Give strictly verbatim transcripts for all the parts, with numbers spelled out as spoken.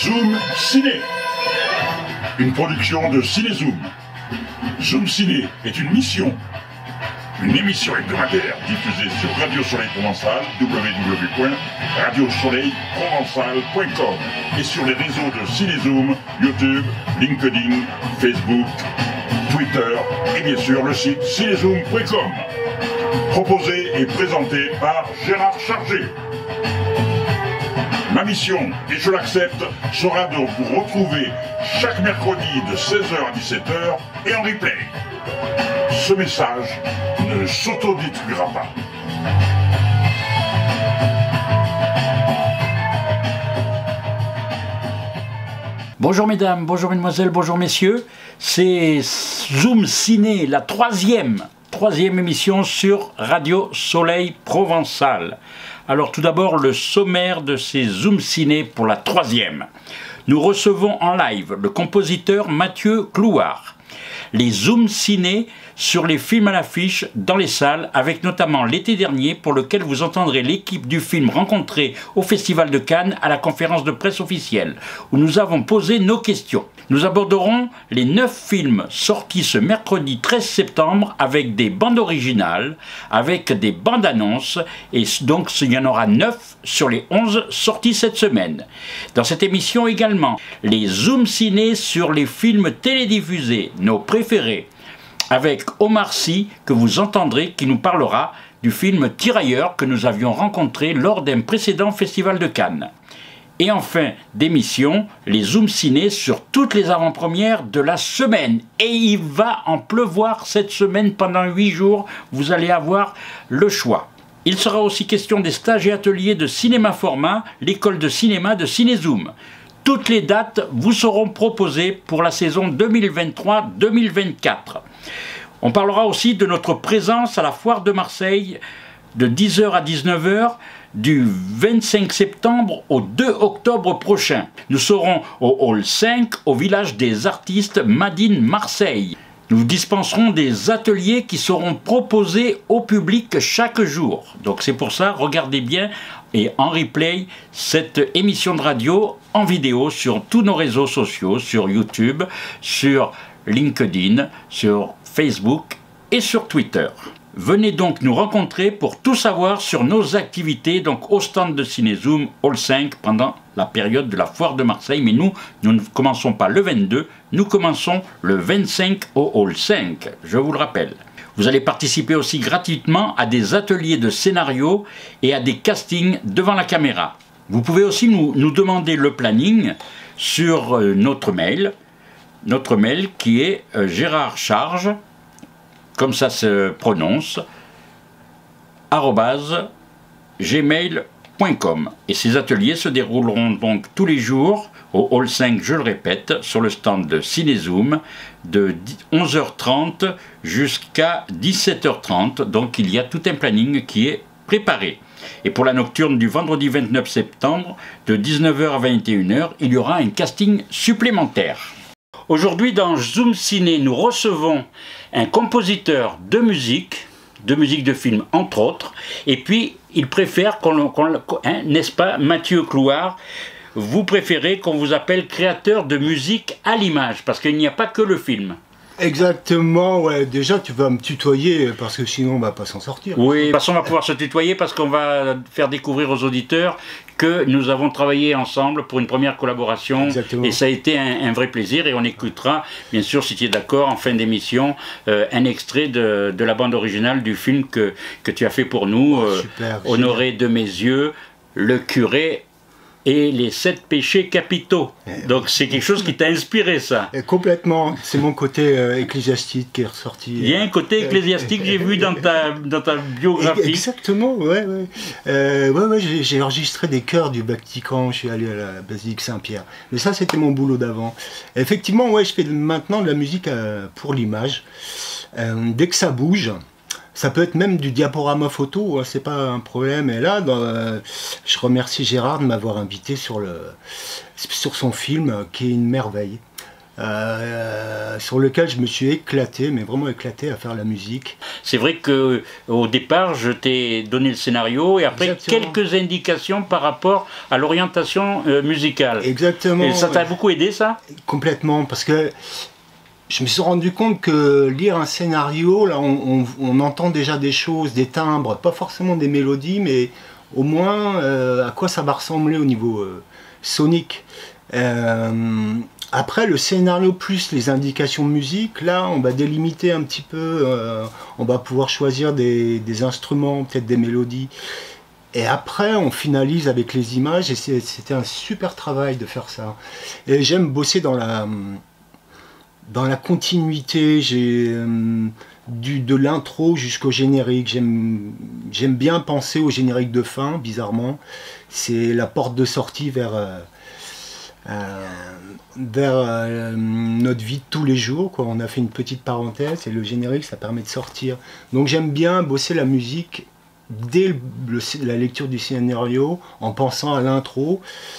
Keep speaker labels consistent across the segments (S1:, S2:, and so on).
S1: Zoom Ciné, une production de Cinézoom. Zoom Ciné est une mission, une émission hebdomadaire diffusée sur Radio Soleil Provençal, w w w point radio soleil provençal point com et sur les réseaux de Cinézoom, YouTube, LinkedIn, Facebook, Twitter et bien sûr le site cinézoom point com. Proposé et présenté par Gérard Chargé. Ma mission, et je l'accepte, sera de vous retrouver chaque mercredi de seize heures à dix-sept heures et en replay. Ce message ne s'autodétruira pas.
S2: Bonjour mesdames, bonjour mesdemoiselles, bonjour messieurs. C'est Zoom Ciné, la troisième, troisième émission sur Radio Soleil Provençal. Alors tout d'abord le sommaire de ces Zoom Ciné pour la troisième. Nous recevons en live le compositeur Mathieu Clouard. Les Zoom Ciné sur les films à l'affiche dans les salles, avec notamment l'été dernier pour lequel vous entendrez l'équipe du film rencontrée au Festival de Cannes à la conférence de presse officielle, où nous avons posé nos questions. Nous aborderons les neuf films sortis ce mercredi treize septembre avec des bandes originales, avec des bandes annonces, et donc il y en aura neuf sur les onze sortis cette semaine. Dans cette émission également, les Zoom Ciné sur les films télédiffusés, nos préférés, avec Omar Sy, que vous entendrez, qui nous parlera du film Tirailleurs que nous avions rencontré lors d'un précédent festival de Cannes. Et enfin, d'émission, les Zoom Ciné sur toutes les avant-premières de la semaine. Et il va en pleuvoir cette semaine pendant huit jours, vous allez avoir le choix. Il sera aussi question des stages et ateliers de Cinéma Format, l'école de cinéma de Cinézoom. Toutes les dates vous seront proposées pour la saison deux mille vingt-trois deux mille vingt-quatre. On parlera aussi de notre présence à la Foire de Marseille de dix heures à dix-neuf heures du vingt-cinq septembre au deux octobre prochain. Nous serons au Hall cinq au village des artistes Madine Marseille. Nous dispenserons des ateliers qui seront proposés au public chaque jour. Donc c'est pour ça, regardez bien et en replay cette émission de radio en vidéo sur tous nos réseaux sociaux, sur YouTube, sur LinkedIn, sur Facebook et sur Twitter. Venez donc nous rencontrer pour tout savoir sur nos activités donc au stand de Cinézoom Hall cinq pendant la période de la Foire de Marseille. Mais nous, nous ne commençons pas le vingt-deux, nous commençons le vingt-cinq au Hall cinq, je vous le rappelle. Vous allez participer aussi gratuitement à des ateliers de scénario et à des castings devant la caméra. Vous pouvez aussi nous, nous demander le planning sur euh, notre mail, notre mail qui est euh, Gérard Charge, comme ça se prononce, arobase gmail point com. Et ces ateliers se dérouleront donc tous les jours au Hall cinq, je le répète, sur le stand de Cinézoom de onze heures trente jusqu'à dix-sept heures trente. Donc il y a tout un planning qui est préparé. Et pour la nocturne du vendredi vingt-neuf septembre, de dix-neuf heures à vingt et une heures, il y aura un casting supplémentaire. Aujourd'hui, dans Zoom Ciné, nous recevons un compositeur de musique, de musique de film entre autres, et puis il préfère qu'on, qu'on hein, n'est-ce pas, Mathieu Clouard, vous préférez qu'on vous appelle créateur de musique à l'image, parce qu'il n'y a pas que le film.
S3: Exactement, ouais. Déjà tu vas me tutoyer parce que sinon on va pas s'en sortir.
S2: Oui, de toute façon on va pouvoir se tutoyer parce qu'on va faire découvrir aux auditeurs que nous avons travaillé ensemble pour une première collaboration. Exactement. Et ça a été un, un vrai plaisir et on écoutera, bien sûr si tu es d'accord, en fin d'émission, euh, un extrait de, de la bande originale du film que, que tu as fait pour nous, euh, Super, Honoré de mes yeux, le curé et les sept péchés capitaux. Donc c'est quelque chose qui t'a inspiré, ça.
S3: Et complètement, c'est mon côté euh, ecclésiastique qui est ressorti.
S2: Il y a un côté ecclésiastique, j'ai vu dans ta, dans ta biographie.
S3: Exactement, ouais, ouais. Euh, ouais, ouais j'ai, j'ai enregistré des chœurs du Vatican, je suis allé à la basilique Saint-Pierre. Mais ça, c'était mon boulot d'avant. Effectivement, ouais, je fais maintenant de la musique euh, pour l'image. Euh, dès que ça bouge, ça peut être même du diaporama photo, hein, c'est pas un problème. Et là, dans, euh, je remercie Gérard de m'avoir invité sur, le, sur son film, euh, qui est une merveille. euh, sur lequel je me suis éclaté, mais vraiment éclaté à faire la musique.
S2: C'est vrai qu'au départ, je t'ai donné le scénario et après
S3: Exactement.
S2: quelques indications par rapport à l'orientation euh, musicale.
S3: Exactement.
S2: Et ça t'a
S3: ouais.
S2: beaucoup aidé, ça?
S3: Complètement, parce que je me suis rendu compte que lire un scénario, là, on, on, on entend déjà des choses, des timbres, pas forcément des mélodies, mais au moins euh, à quoi ça va ressembler au niveau euh, sonique. Euh, après, le scénario plus les indications de musique, là, on va délimiter un petit peu, euh, on va pouvoir choisir des, des instruments, peut-être des mélodies. Et après, on finalise avec les images, et c'était un super travail de faire ça. Et j'aime bosser dans la... Dans la continuité, j'ai euh, du, de l'intro jusqu'au générique. J'aime j'aime bien penser au générique de fin, bizarrement. C'est la porte de sortie vers, euh, euh, vers euh, notre vie de tous les jours, quoi. On a fait une petite parenthèse et le générique, ça permet de sortir. Donc j'aime bien bosser la musique dès le, le, la lecture du scénario, en pensant à l'intro,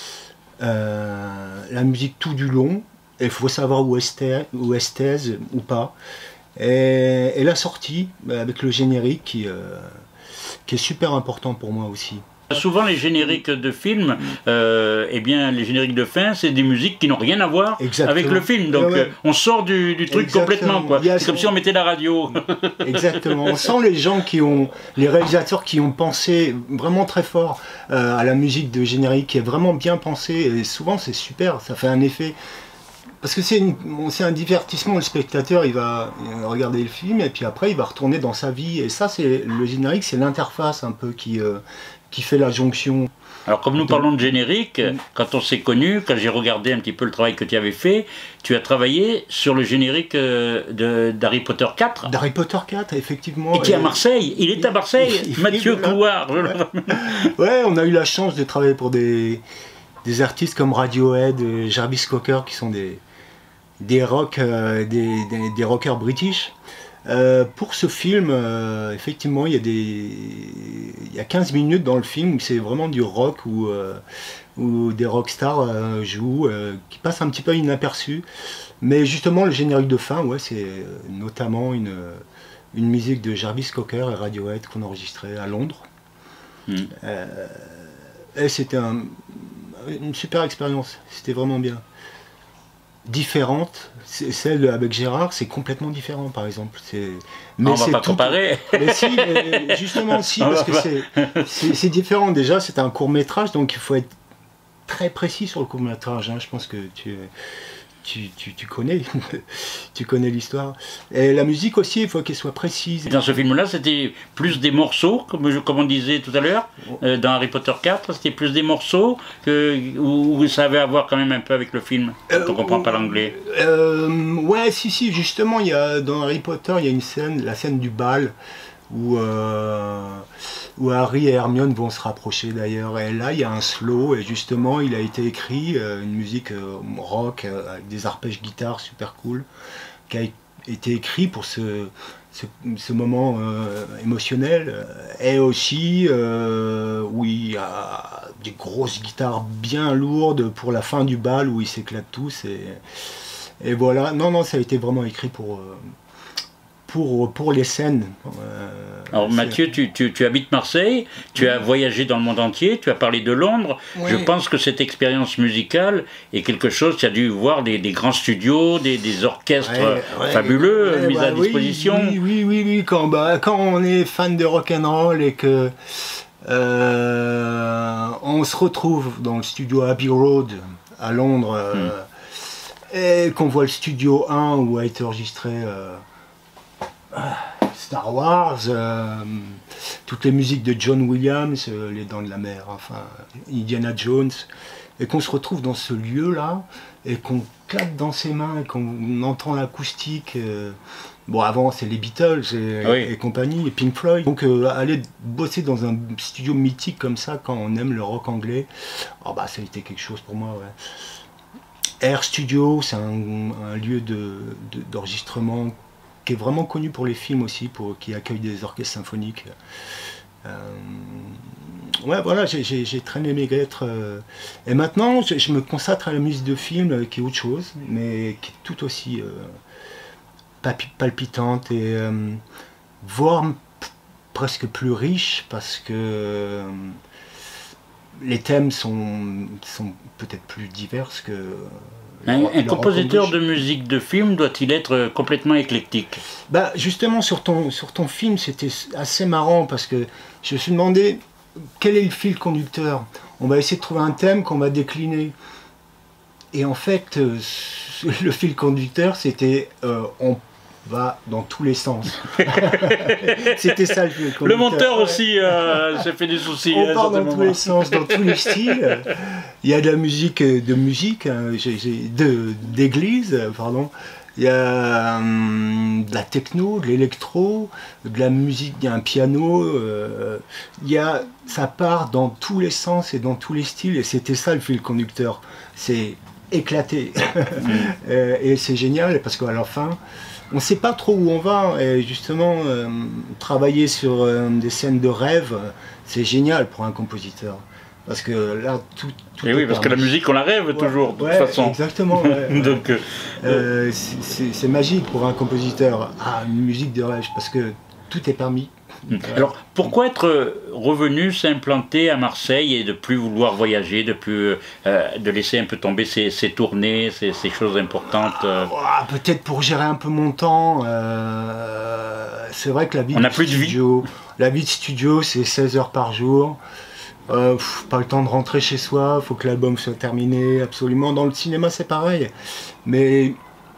S3: euh, la musique tout du long. Il faut savoir où est-ce où est ou pas. Et, et la sortie, avec le générique, qui, euh, qui est super important pour moi aussi.
S2: Souvent les génériques de films, euh, eh bien les génériques de fin, c'est des musiques qui n'ont rien à voir Exactement. Avec le film. Donc ouais, ouais. Euh, on sort du, du truc Exactement. Complètement. C'est son... comme si on mettait la radio.
S3: Exactement. On sent les gens qui ont, les réalisateurs qui ont pensé vraiment très fort euh, à la musique de générique, qui est vraiment bien pensée. Et souvent c'est super, ça fait un effet. Parce que c'est un divertissement, le spectateur il va regarder le film et puis après il va retourner dans sa vie. Et ça, c'est le générique, c'est l'interface un peu qui, euh, qui fait la jonction.
S2: Alors comme nous parlons de générique, quand on s'est connus, quand j'ai regardé un petit peu le travail que tu avais fait, tu as travaillé sur le générique d'Harry Potter quatre.
S3: D'Harry Potter quatre, effectivement.
S2: Et qui est à Marseille, il est à Marseille, il, il, Mathieu Couard.
S3: Ouais. Ouais, on a eu la chance de travailler pour des, des artistes comme Radiohead, Jarvis Cocker, qui sont des... des rock, euh, des, des, des rockers british. Euh, pour ce film, euh, effectivement, il y a des, il y a quinze minutes dans le film où c'est vraiment du rock où, euh, où des rockstars euh, jouent, euh, qui passent un petit peu inaperçus. Mais justement, le générique de fin, ouais, c'est notamment une, une musique de Jarvis Cocker et Radiohead qu'on enregistrait à Londres. Mmh. Euh, et c'était un, une super expérience. C'était vraiment bien. Différente, celle avec Gérard, c'est complètement différent par exemple.
S2: Mais on va pas tout... comparer.
S3: Mais si, mais justement si, on parce que c'est différent. Déjà, c'est un court métrage, donc il faut être très précis sur le court métrage. Hein. Je pense que tu, tu, tu, tu connais, tu connais l'histoire. Et la musique aussi, il faut qu'elle soit précise.
S2: Dans ce film-là, c'était plus des morceaux, comme, je, comme on disait tout à l'heure. Euh, dans Harry Potter quatre, c'était plus des morceaux que, où, où ça avait à voir quand même un peu avec le film, quand euh, on ne comprend pas l'anglais.
S3: Euh, ouais, si, si, justement, il y a, dans Harry Potter, il y a une scène, la scène du bal, où, euh, où Harry et Hermione vont se rapprocher d'ailleurs. Et là, il y a un slow, et justement, il a été écrit, euh, une musique euh, rock, euh, avec des arpèges guitare super cool, qui a été écrit pour ce, ce, ce moment euh, émotionnel. Et aussi, euh, où il y a des grosses guitares bien lourdes pour la fin du bal, où ils s'éclatent tous. Et, et voilà, non, non, ça a été vraiment écrit pour... Euh, Pour, pour les scènes. Euh,
S2: Alors Mathieu, tu, tu, tu habites Marseille, tu as voyagé dans le monde entier, tu as parlé de Londres. Oui. Je pense que cette expérience musicale est quelque chose, tu as dû voir des, des grands studios, des, des orchestres ouais, ouais, fabuleux ouais, mis bah, à disposition.
S3: Oui, oui, oui, oui. Quand, bah, quand on est fan de rock'n'roll et que euh, on se retrouve dans le studio Abbey Road à Londres euh, hmm. et qu'on voit le studio un où a été enregistré euh, Star Wars, euh, toutes les musiques de John Williams, euh, Les Dents de la Mer, enfin Indiana Jones, et qu'on se retrouve dans ce lieu-là, et qu'on claque dans ses mains, et qu'on entend l'acoustique. Euh, bon, avant c'est les Beatles et, oui. et compagnie, et Pink Floyd. Donc euh, aller bosser dans un studio mythique comme ça, quand on aime le rock anglais, oh, bah, ça a été quelque chose pour moi. Ouais. Air Studio, c'est un, un lieu d'enregistrement de, de, qui est vraiment connu pour les films aussi, pour, qui accueille des orchestres symphoniques. Euh, ouais, voilà, j'ai très aimé être. Euh, et maintenant, je, je me consacre à la musique de film, euh, qui est autre chose, mais qui est tout aussi euh, palpitante et euh, voire presque plus riche, parce que euh, les thèmes sont, sont peut-être plus divers que.
S2: Un, un compositeur de musique de film doit-il être complètement éclectique?
S3: Bah justement, sur ton, sur ton film, c'était assez marrant, parce que je me suis demandé quel est le fil conducteur. On va essayer de trouver un thème qu'on va décliner. Et en fait, euh, le fil conducteur, c'était euh, on va dans tous les sens. C'était ça le fil conducteur.
S2: Le monteur aussi euh, s'est fait des soucis.
S3: On part dans tous les sens, dans tous les styles. Il y a de la musique, de musique, hein, d'église, pardon. Il y a hum, de la techno, de l'électro, de la musique, il y a un piano. Euh, il y a, ça part dans tous les sens et dans tous les styles. Et c'était ça le fil conducteur. C'est éclaté. mm. Et c'est génial, parce qu'à la fin, on ne sait pas trop où on va. Et justement, euh, travailler sur euh, des scènes de rêve, c'est génial pour un compositeur. Parce que là, tout, tout
S2: Et oui, parce permis. Que la musique, on la rêve ouais, toujours, de
S3: ouais,
S2: toute façon.
S3: Exactement. Ouais,
S2: Donc,
S3: ouais. euh, c'est magique pour un compositeur. Ah, une musique de rêve, parce que tout est permis.
S2: Alors, pourquoi être revenu, s'implanter à Marseille et de plus vouloir voyager, de plus euh, de laisser un peu tomber ces, ces tournées, ces, ces choses importantes euh...
S3: ah, peut-être pour gérer un peu mon temps. Euh, c'est vrai que la vie
S2: On
S3: de
S2: a plus
S3: studio,
S2: de vie.
S3: La vie de studio, c'est seize heures par jour. Euh, pff, pas le temps de rentrer chez soi, il faut que l'album soit terminé, absolument. Dans le cinéma, c'est pareil. Mais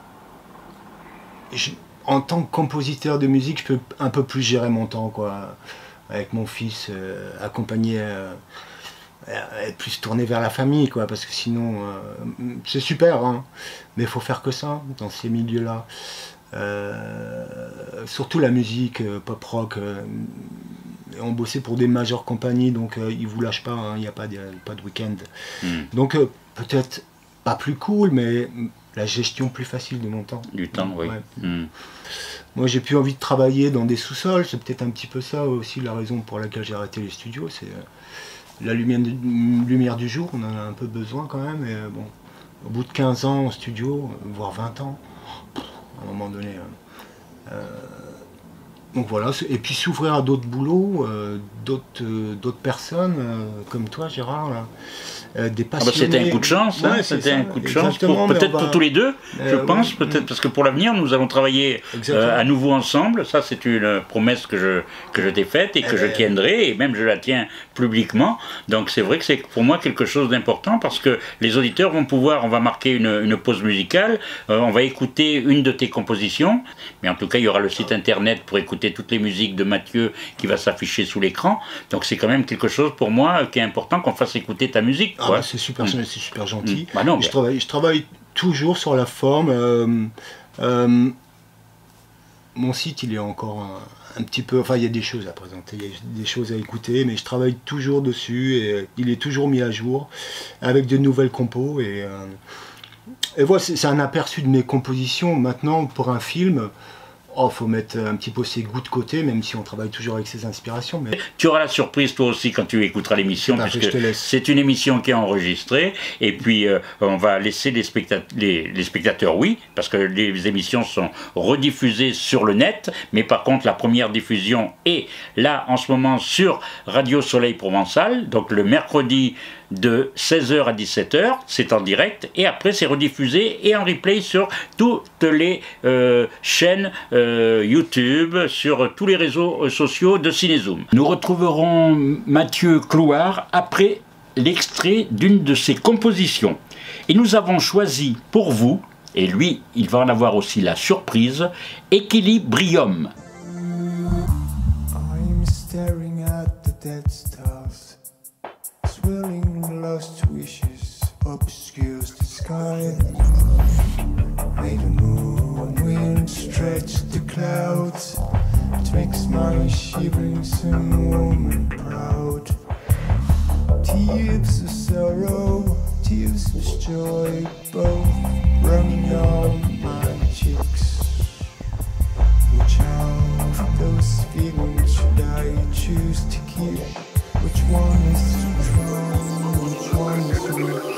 S3: je, en tant que compositeur de musique, je peux un peu plus gérer mon temps, quoi. Avec mon fils, euh, accompagné, euh, être plus tourné vers la famille, quoi. Parce que sinon, euh, c'est super, hein, mais il faut faire que ça dans ces milieux-là. Euh, surtout la musique euh, pop-rock. Euh, on bossait pour des majeures compagnies, donc euh, ils vous lâchent pas, il hein, n'y a pas de, pas de week-end. Mm. Donc euh, peut-être pas plus cool, mais la gestion plus facile de mon temps.
S2: Du temps, oui.
S3: Ouais.
S2: Mm.
S3: Moi j'ai plus envie de travailler dans des sous-sols, c'est peut-être un petit peu ça aussi la raison pour laquelle j'ai arrêté les studios, c'est euh, la lumière, de, lumière du jour, on en a un peu besoin quand même, et euh, bon, au bout de quinze ans en studio, voire vingt ans, à un moment donné... Euh, euh, Donc voilà, et puis s'ouvrir à d'autres boulots, euh, d'autres euh, d'autres personnes, euh, comme toi Gérard, là, euh, des passionnés.
S2: Ah bah c'était un coup de chance, hein,
S3: ouais,
S2: c'était un coup de chance,
S3: pour,
S2: peut-être
S3: va...
S2: pour tous les deux,
S3: euh,
S2: je pense,
S3: ouais,
S2: peut-être parce que pour l'avenir, nous allons travailler euh, à nouveau ensemble, ça c'est une promesse que je, que je t'ai faite et que euh... je tiendrai, et même je la tiens publiquement, donc c'est vrai que c'est pour moi quelque chose d'important, parce que les auditeurs vont pouvoir, on va marquer une, une pause musicale, euh, on va écouter une de tes compositions, mais en tout cas il y aura le site internet pour écouter toutes les musiques de Mathieu qui va s'afficher sous l'écran, donc c'est quand même quelque chose pour moi qui est important qu'on fasse écouter ta musique.
S3: Ah bah c'est super, mmh. c'est super gentil.
S2: Mmh. Bah non,
S3: je,
S2: bah...
S3: travaille, je travaille toujours sur la forme. Euh, euh, mon site il est encore un, un petit peu, enfin il y a des choses à présenter, il y a des choses à écouter, mais je travaille toujours dessus et il est toujours mis à jour avec de nouvelles compos et, euh, et voilà, c'est un aperçu de mes compositions. Maintenant pour un film, oh, faut mettre un petit peu ses goûts de côté, même si on travaille toujours avec ses inspirations. Mais...
S2: Tu auras la surprise toi aussi quand tu écouteras l'émission, puisque c'est une émission qui est enregistrée, et puis euh, on va laisser les, spectat les, les spectateurs, oui, parce que les émissions sont rediffusées sur le net, mais par contre la première diffusion est là en ce moment sur Radio Soleil Provençal, donc le mercredi de seize heures à dix-sept heures, c'est en direct, et après c'est rediffusé et en replay sur toutes les euh, chaînes euh, YouTube, sur tous les réseaux sociaux de Cinézoom. Nous retrouverons Mathieu Clouard après l'extrait d'une de ses compositions. Et nous avons choisi pour vous, et lui, il va en avoir aussi la surprise, Equilibrium. I'm staring at the dead stars. Swirling lost wishes obscures the sky. May the moon wind stretch the clouds. It makes my shivering sun warm and proud. Tears of sorrow, tears of joy, both running on my cheeks. Which of those feelings should I choose to keep?
S4: Which one is strong? Which one is weak?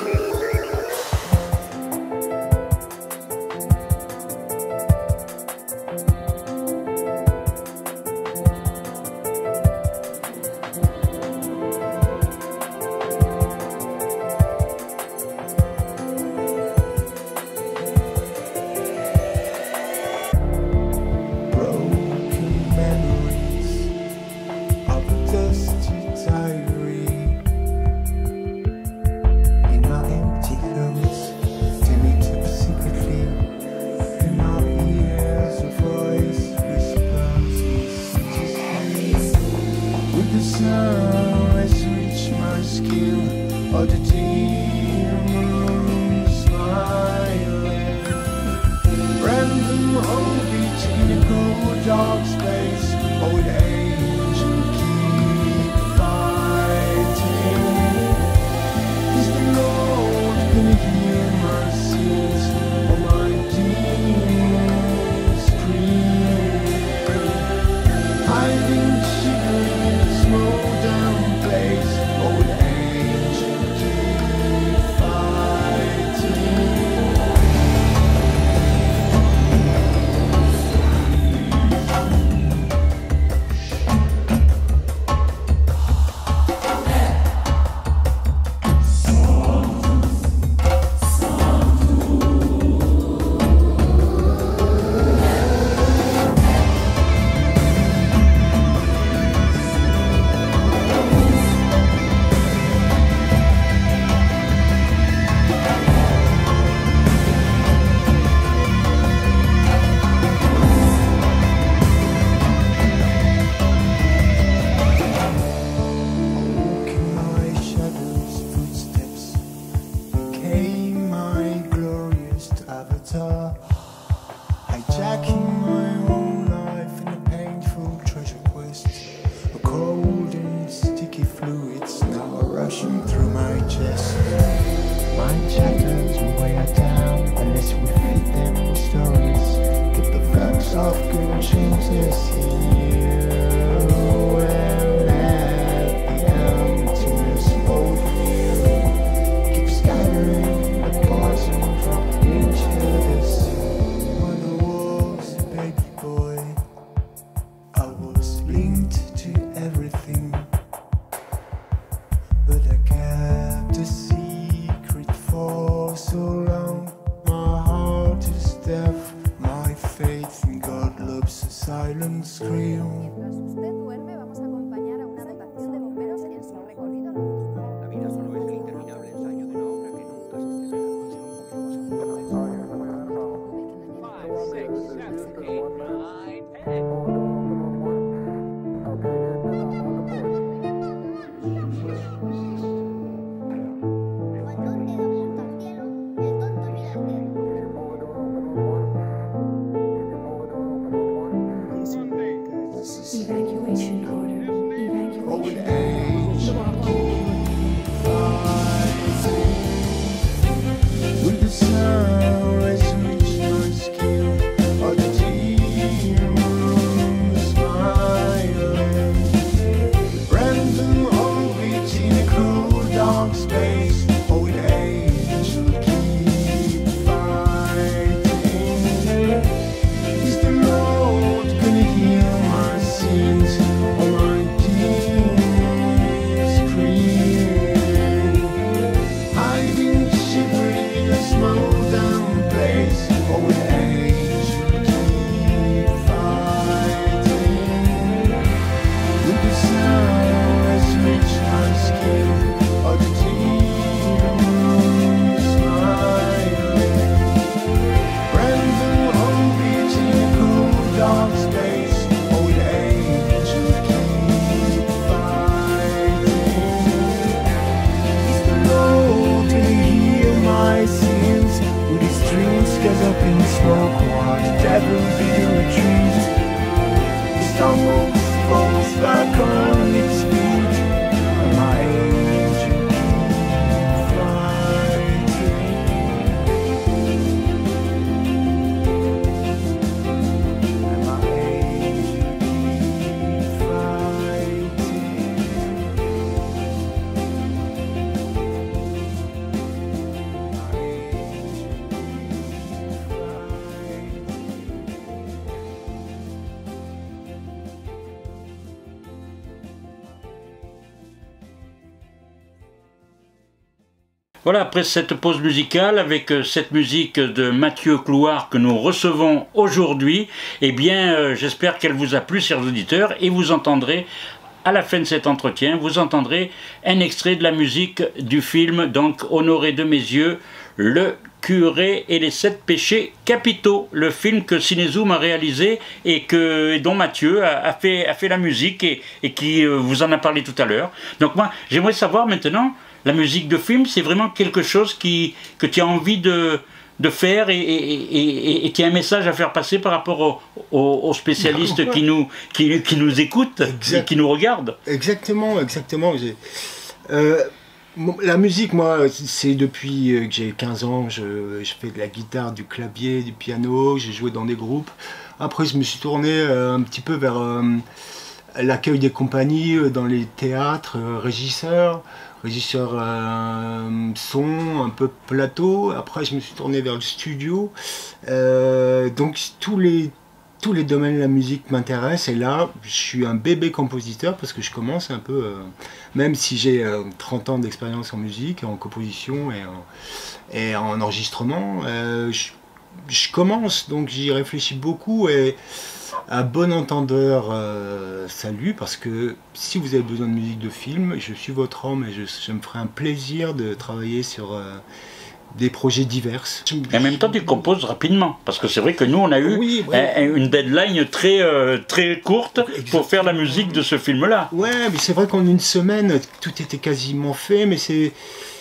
S2: Voilà, après cette pause musicale, avec cette musique de Mathieu Clouard que nous recevons aujourd'hui, eh bien, euh, j'espère qu'elle vous a plu, chers auditeurs, et vous entendrez, à la fin de cet entretien, vous entendrez un extrait de la musique du film, donc Honoré de mes yeux, Le curé et les sept péchés capitaux, le film que Cinézoom a réalisé et, que, et dont Mathieu a, a, fait, a fait la musique et, et qui euh, vous en a parlé tout à l'heure. Donc moi, j'aimerais savoir maintenant, la musique de film, c'est vraiment quelque chose qui, que tu as envie de, de faire et, et, et, et qui a un message à faire passer par rapport aux, aux, aux spécialistes qui nous, qui, qui nous écoutent exact. Et qui nous regardent.
S3: Exactement, exactement. Euh, la musique, moi, c'est depuis que j'ai quinze ans, je, je fais de la guitare, du clavier, du piano, j'ai joué dans des groupes. Après, je me suis tourné euh, un petit peu vers euh, l'accueil des compagnies, euh, dans les théâtres, euh, régisseur. régisseur euh, son, un peu plateau. Après, je me suis tourné vers le studio. Euh, donc, tous les, tous les domaines de la musique m'intéressent. Et là, je suis un bébé compositeur parce que je commence un peu, euh, même si j'ai euh, trente ans d'expérience en musique, en composition et en, et en enregistrement, euh, je, je commence. Donc, j'y réfléchis beaucoup. Et à bon entendeur, euh, salut, parce que si vous avez besoin de musique de film, je suis votre homme et je, je me ferai un plaisir de travailler sur euh, des projets divers.
S2: Et en même temps, tu composes rapidement, parce que c'est vrai que nous, on a eu oui, ouais. un, une deadline très, euh, très courte Exactement. Pour faire la musique de ce film-là.
S3: Ouais, mais c'est vrai qu'en une semaine, tout était quasiment fait, mais c'est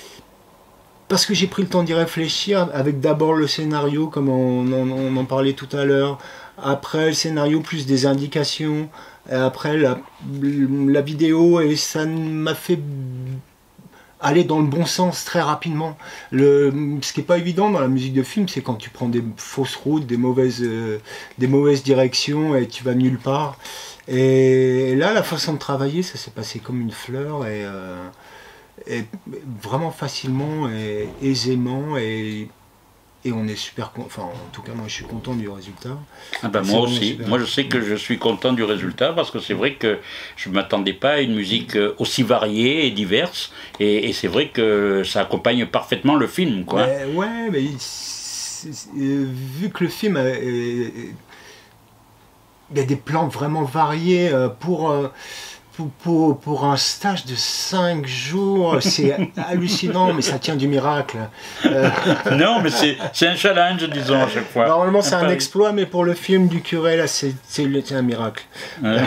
S3: parce que j'ai pris le temps d'y réfléchir, avec d'abord le scénario, comme on, on, on en parlait tout à l'heure, après le scénario plus des indications, et après la, la vidéo, et ça m'a fait aller dans le bon sens très rapidement. Le, ce qui n'est pas évident dans la musique de film, c'est quand tu prends des fausses routes, des mauvaises, euh, des mauvaises directions et tu vas nulle part. Et là, la façon de travailler, ça s'est passé comme une fleur et, euh, et vraiment facilement et aisément et Et on est super content, enfin en tout cas moi je suis content du résultat.
S2: Ah ben moi aussi, super... moi je sais que je suis content du résultat parce que c'est vrai que je ne m'attendais pas à une musique aussi variée et diverse et, et c'est vrai que ça accompagne parfaitement le film quoi.
S3: Mais, ouais mais c'est, c'est, euh, vu que le film a, euh, il y a des plans vraiment variés euh, pour... Euh, Pour, pour, pour un stage de cinq jours, c'est hallucinant, mais ça tient du miracle. Euh...
S2: Non, mais c'est un challenge, disons, à chaque fois.
S3: Normalement, c'est un exploit, mais pour le film du curé, là, c'est un miracle. Ouais.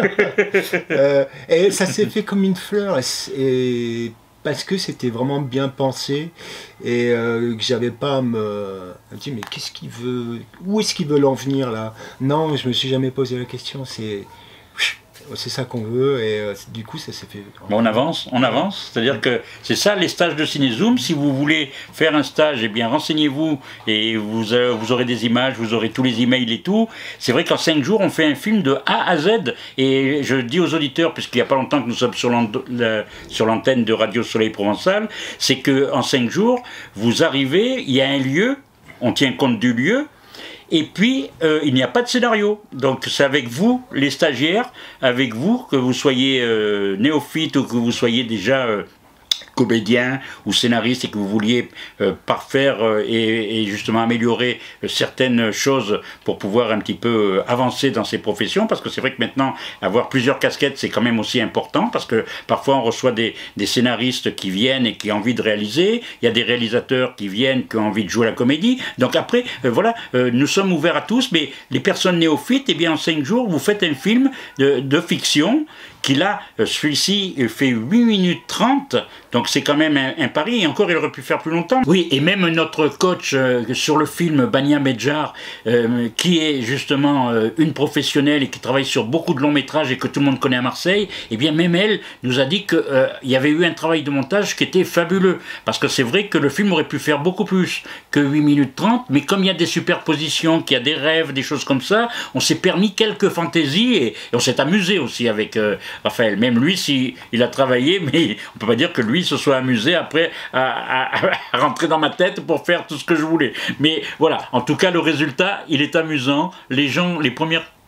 S3: euh, et ça s'est fait comme une fleur, et, et parce que c'était vraiment bien pensé, et euh, que j'avais pas à me dire, mais qu'est-ce qu'il veut, où est-ce qu'ils veulent en venir, là? Non, je me suis jamais posé la question, c'est... C'est ça qu'on veut et euh, du coup ça s'est fait.
S2: Bon, on avance, on avance, c'est-à-dire que c'est ça les stages de Cinézoom. Si vous voulez faire un stage, eh bien renseignez-vous et vous, euh, vous aurez des images, vous aurez tous les emails et tout. C'est vrai qu'en cinq jours on fait un film de A à Z et je dis aux auditeurs, puisqu'il n'y a pas longtemps que nous sommes sur l'antenne de Radio Soleil Provençal, c'est qu'en cinq jours vous arrivez, il y a un lieu, on tient compte du lieu. Et puis, euh, il n'y a pas de scénario. Donc, c'est avec vous, les stagiaires, avec vous, que vous soyez euh, néophyte ou que vous soyez déjà euh, comédien ou scénariste et que vous vouliez euh, parfaire euh, et, et justement améliorer euh, certaines choses pour pouvoir un petit peu euh, avancer dans ces professions, parce que c'est vrai que maintenant avoir plusieurs casquettes c'est quand même aussi important, parce que parfois on reçoit des, des scénaristes qui viennent et qui ont envie de réaliser, il y a des réalisateurs qui viennent qui ont envie de jouer la comédie, donc après euh, voilà, euh, nous sommes ouverts à tous, mais les personnes néophytes, et eh bien en cinq jours vous faites un film de, de fiction qui là, celui-ci fait huit minutes trente, donc c'est quand même un, un pari, et encore il aurait pu faire plus longtemps. Oui, et même notre coach euh, sur le film, Bania Medjar, euh, qui est justement euh, une professionnelle et qui travaille sur beaucoup de longs métrages et que tout le monde connaît à Marseille, et bien même elle nous a dit qu'il euh, y avait eu un travail de montage qui était fabuleux, parce que c'est vrai que le film aurait pu faire beaucoup plus que huit minutes trente, mais comme il y a des superpositions, qu'il y a des rêves, des choses comme ça, on s'est permis quelques fantaisies, et, et on s'est amusé aussi avec... Euh, Raphaël, même lui, si, il a travaillé, mais on ne peut pas dire que lui se soit amusé après à, à, à rentrer dans ma tête pour faire tout ce que je voulais. Mais voilà, en tout cas, le résultat, il est amusant. Les gens, les premières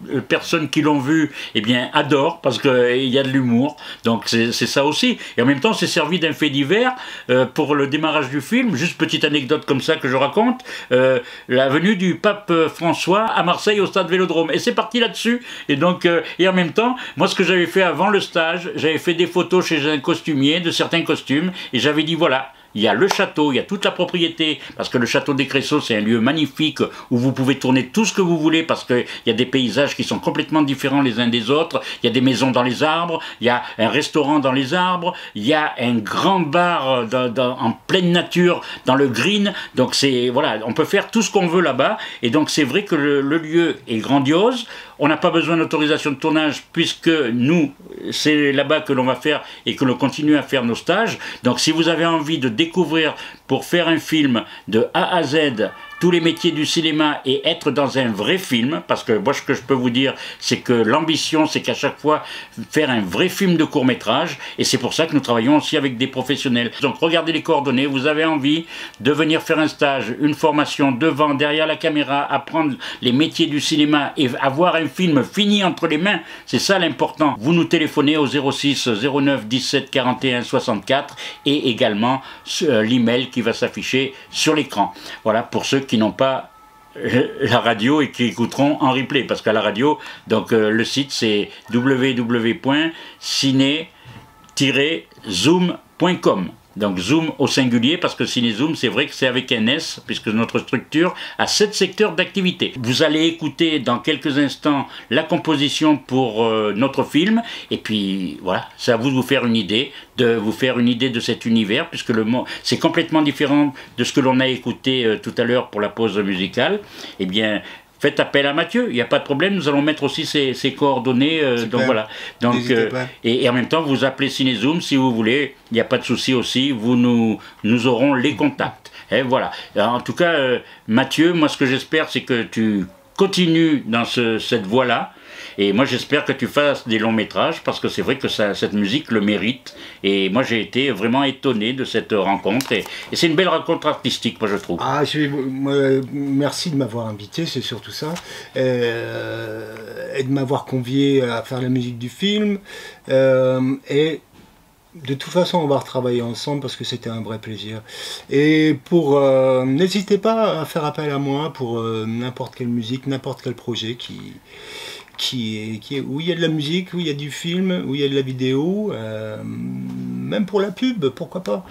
S2: personnes qui l'ont vu, eh bien, adorent parce qu'il y a de l'humour. Donc c'est ça aussi. Et en même temps, c'est servi d'un fait divers euh, pour le démarrage du film. Juste petite anecdote comme ça que je raconte. Euh, la venue du pape François à Marseille au stade Vélodrome. Et c'est parti là-dessus. Et donc, euh, et en même temps, moi, ce que j'avais fait avant le stage, j'avais fait des photos chez un costumier de certains costumes. Et j'avais dit, voilà, il y a le château, il y a toute la propriété, parce que le château des Cressaux, c'est un lieu magnifique où vous pouvez tourner tout ce que vous voulez, parce qu'il y a des paysages qui sont complètement différents les uns des autres. Il y a des maisons dans les arbres, il y a un restaurant dans les arbres, il y a un grand bar dans, dans, en pleine nature, dans le green. Donc c'est, voilà, on peut faire tout ce qu'on veut là-bas. Et donc c'est vrai que le, le lieu est grandiose. On n'a pas besoin d'autorisation de tournage puisque nous, c'est là-bas que l'on va faire et que l'on continue à faire nos stages. Donc si vous avez envie de découvrir pour faire un film de A à Z tous les métiers du cinéma et être dans un vrai film, parce que moi ce que je peux vous dire c'est que l'ambition c'est qu'à chaque fois faire un vrai film de court métrage, et c'est pour ça que nous travaillons aussi avec des professionnels. Donc regardez les coordonnées, vous avez envie de venir faire un stage, une formation devant, derrière la caméra, apprendre les métiers du cinéma et avoir un film fini entre les mains, c'est ça l'important. Vous nous téléphonez au zéro six zéro neuf dix-sept quarante et un soixante-quatre et également l'email qui va s'afficher sur l'écran. Voilà, pour ceux qui n'ont pas la radio et qui écouteront en replay, parce qu'à la radio, donc euh, le site c'est w w w point ciné tiret zoom point com. Donc Zoom au singulier, parce que Cinézoom, c'est vrai que c'est avec un S, puisque notre structure a sept secteurs d'activité. Vous allez écouter dans quelques instants la composition pour euh, notre film, et puis voilà, c'est à vous de vous faire une idée, de vous faire une idée de cet univers, puisque le mot c'est complètement différent de ce que l'on a écouté euh, tout à l'heure pour la pause musicale. Eh bien, faites appel à Mathieu, il n'y a pas de problème, nous allons mettre aussi ses, ses coordonnées, euh, donc voilà. Donc, euh, et, et en même temps, vous appelez Cinézoom si vous voulez, il n'y a pas de souci aussi, vous nous, nous aurons les contacts. Et voilà. Alors, en tout cas, euh, Mathieu, moi ce que j'espère, c'est que tu continues dans ce, cette voie-là. Et moi j'espère que tu fasses des longs métrages, parce que c'est vrai que ça, cette musique le mérite. Et moi j'ai été vraiment étonné de cette rencontre. Et, et c'est une belle rencontre artistique, moi je trouve.
S3: Ah, je, moi, merci de m'avoir invité, c'est surtout ça. Euh, et de m'avoir convié à faire la musique du film. Euh, et de toute façon, on va retravailler ensemble parce que c'était un vrai plaisir. Et pour, euh, n'hésitez pas à faire appel à moi pour euh, n'importe quelle musique, n'importe quel projet qui... Qui est, qui est, où il y a de la musique, où il y a du film, où il y a de la vidéo, euh, même pour la pub, pourquoi pas.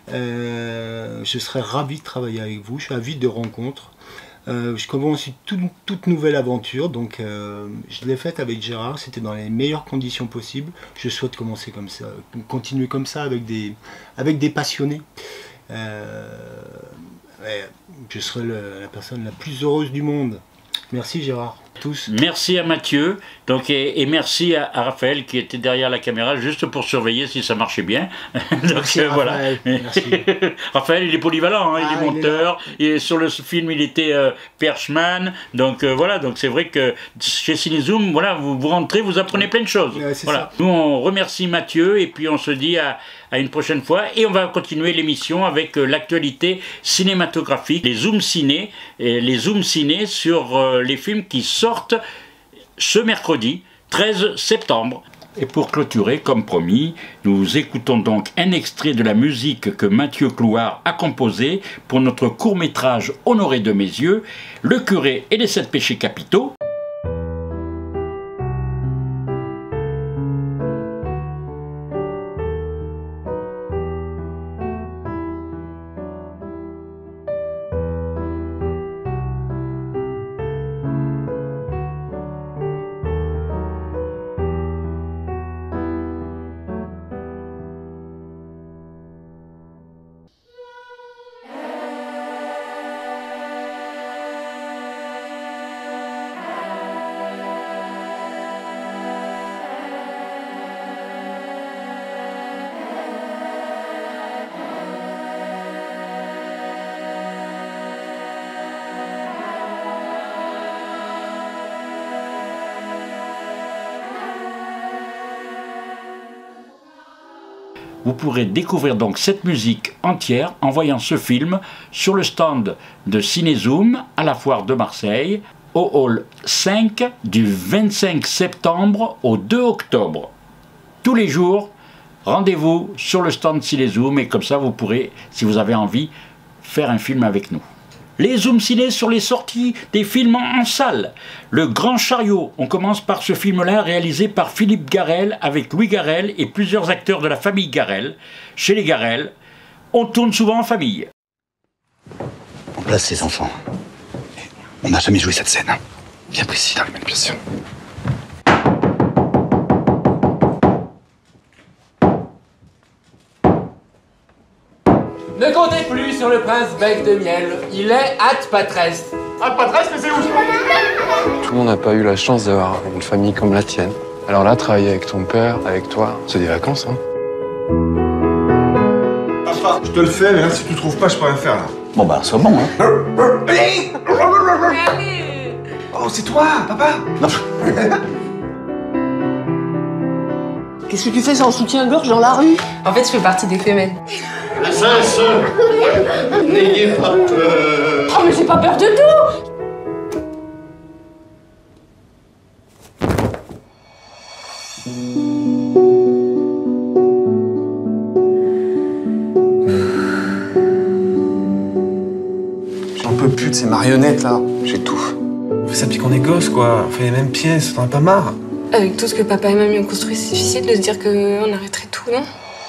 S3: Euh, je serais ravi de travailler avec vous, je suis ravi de rencontres. Euh, je commence une toute, toute nouvelle aventure, donc euh, je l'ai faite avec Gérard, c'était dans les meilleures conditions possibles. Je souhaite commencer comme ça, continuer comme ça avec des, avec des passionnés. Euh, ouais, je serai le, la personne la plus heureuse du monde. Merci Gérard. Tous.
S2: Merci à Mathieu, donc, et, et merci à, à Raphaël qui était derrière la caméra juste pour surveiller si ça marchait bien. Donc
S3: merci,
S2: euh,
S3: Raphaël.
S2: Voilà. Merci. Raphaël, il est polyvalent, hein, ah, il est monteur, il est sur le film il était euh, perchman, donc euh, voilà, donc c'est vrai que chez Cinézoom, voilà, vous, vous rentrez, vous apprenez plein de choses.
S3: Ouais,
S2: voilà. Nous on remercie Mathieu et puis on se dit à, à une prochaine fois et on va continuer l'émission avec euh, l'actualité cinématographique, les Zoom Ciné, et les Zoom Ciné sur euh, les films qui sortent ce mercredi treize septembre. Et pour clôturer, comme promis, nous écoutons donc un extrait de la musique que Mathieu Clouard a composée pour notre court-métrage Honoré de mes yeux, Le curé et les sept péchés capitaux. Vous pourrez découvrir donc cette musique entière en voyant ce film sur le stand de Cinézoom à la foire de Marseille au hall cinq du vingt-cinq septembre au deux octobre. Tous les jours, rendez-vous sur le stand Cinézoom et comme ça vous pourrez, si vous avez envie, faire un film avec nous. Les Zooms Ciné sur les sorties des films en salle. Le Grand Chariot, on commence par ce film-là réalisé par Philippe Garrel avec Louis Garrel et plusieurs acteurs de la famille Garrel. Chez les Garrel, on tourne souvent en famille.
S5: On place ces enfants. On n'a jamais joué cette scène. Hein. Bien précis dans les manipulations.
S6: Ne comptez plus sur le prince bec de miel. Il est hâte patresse.
S7: Hâte patresse, mais c'est où?
S8: Tout le monde n'a pas eu la chance d'avoir une famille comme la tienne. Alors là, travailler avec ton père, avec toi, c'est des vacances, hein.
S7: Papa, je te le fais, mais là, si tu trouves pas, je peux rien faire, là.
S5: Bon bah, sois bon, hein.
S7: Allez! Oh, c'est toi, papa!
S5: Non.
S9: Qu'est-ce que tu fais sans soutien-gorge dans la rue?
S10: En fait, je fais partie des Femmes.
S7: Princesse! N'ayez pas peur!
S9: Oh, mais j'ai pas peur de tout!
S8: J'en peux plus de ces marionnettes, là. J'ai tout.
S11: On fait ça depuis qu'on est gosse, quoi. On fait les mêmes pièces, t'en as pas marre?
S10: Avec tout ce que papa et mamie ont construit, c'est difficile de se dire qu'on arrêterait tout, non?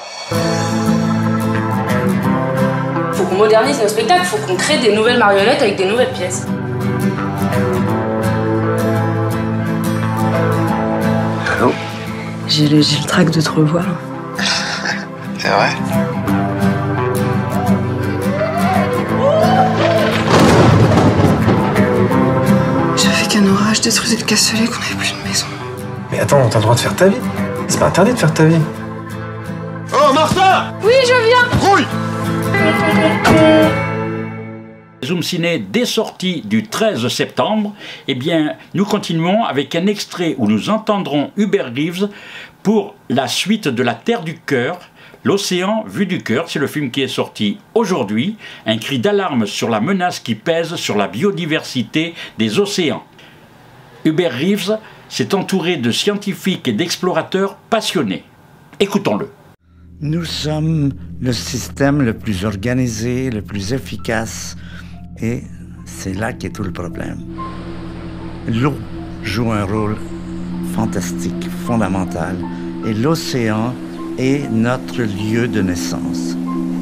S9: Faut qu'on modernise nos spectacles, faut qu'on crée des nouvelles marionnettes avec des nouvelles pièces.
S8: Allô?
S10: J'ai le, j'ai le trac de te revoir.
S8: C'est vrai?
S10: J'avais qu'un orage détruisait le castelet qu'on n'avait plus de maison.
S11: Mais attends, t'as le droit de faire ta vie. C'est pas interdit de faire ta vie.
S7: Oh, Martha!
S10: Oui, je viens!
S7: Rouille!
S2: Zoom Ciné des sorties du treize septembre, eh bien, nous continuons avec un extrait où nous entendrons Hubert Reeves pour la suite de La Terre du Cœur, L'Océan vu du cœur. C'est le film qui est sorti aujourd'hui, un cri d'alarme sur la menace qui pèse sur la biodiversité des océans. Hubert Reeves s'est entouré de scientifiques et d'explorateurs passionnés. Écoutons-le.
S12: Nous sommes le système le plus organisé, le plus efficace, et c'est là qu'est tout le problème. L'eau joue un rôle fantastique, fondamental, et l'océan est notre lieu de naissance.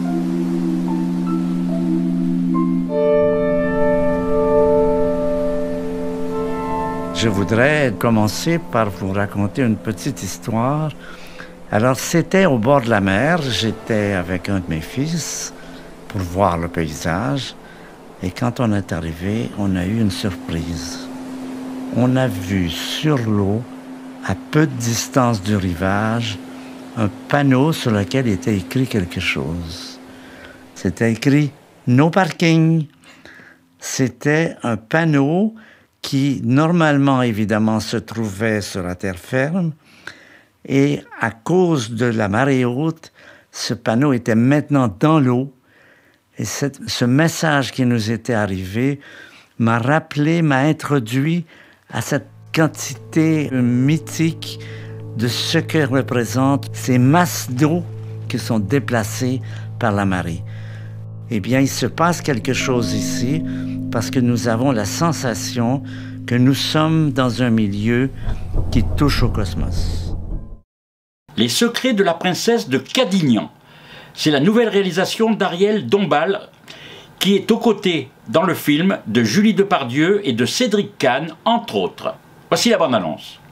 S12: Je voudrais commencer par vous raconter une petite histoire. Alors, c'était au bord de la mer. J'étais avec un de mes fils pour voir le paysage. Et quand on est arrivé, on a eu une surprise. On a vu sur l'eau, à peu de distance du rivage, un panneau sur lequel était écrit quelque chose. C'était écrit « No parking ». C'était un panneau qui, normalement, évidemment, se trouvait sur la terre ferme. Et à cause de la marée haute, ce panneau était maintenant dans l'eau. Et cette, ce message qui nous était arrivé m'a rappelé, m'a introduit à cette quantité mythique de ce que représentent ces masses d'eau qui sont déplacées par la marée. Eh bien, il se passe quelque chose ici parce que nous avons la sensation que nous sommes dans un milieu qui touche au cosmos.
S2: Les secrets de la princesse de Cadignan. C'est la nouvelle réalisation d'Ariel Dombal, qui est aux côtés, dans le film, de Julie Depardieu et de Cédric Kahn, entre autres. Voici la bande-annonce.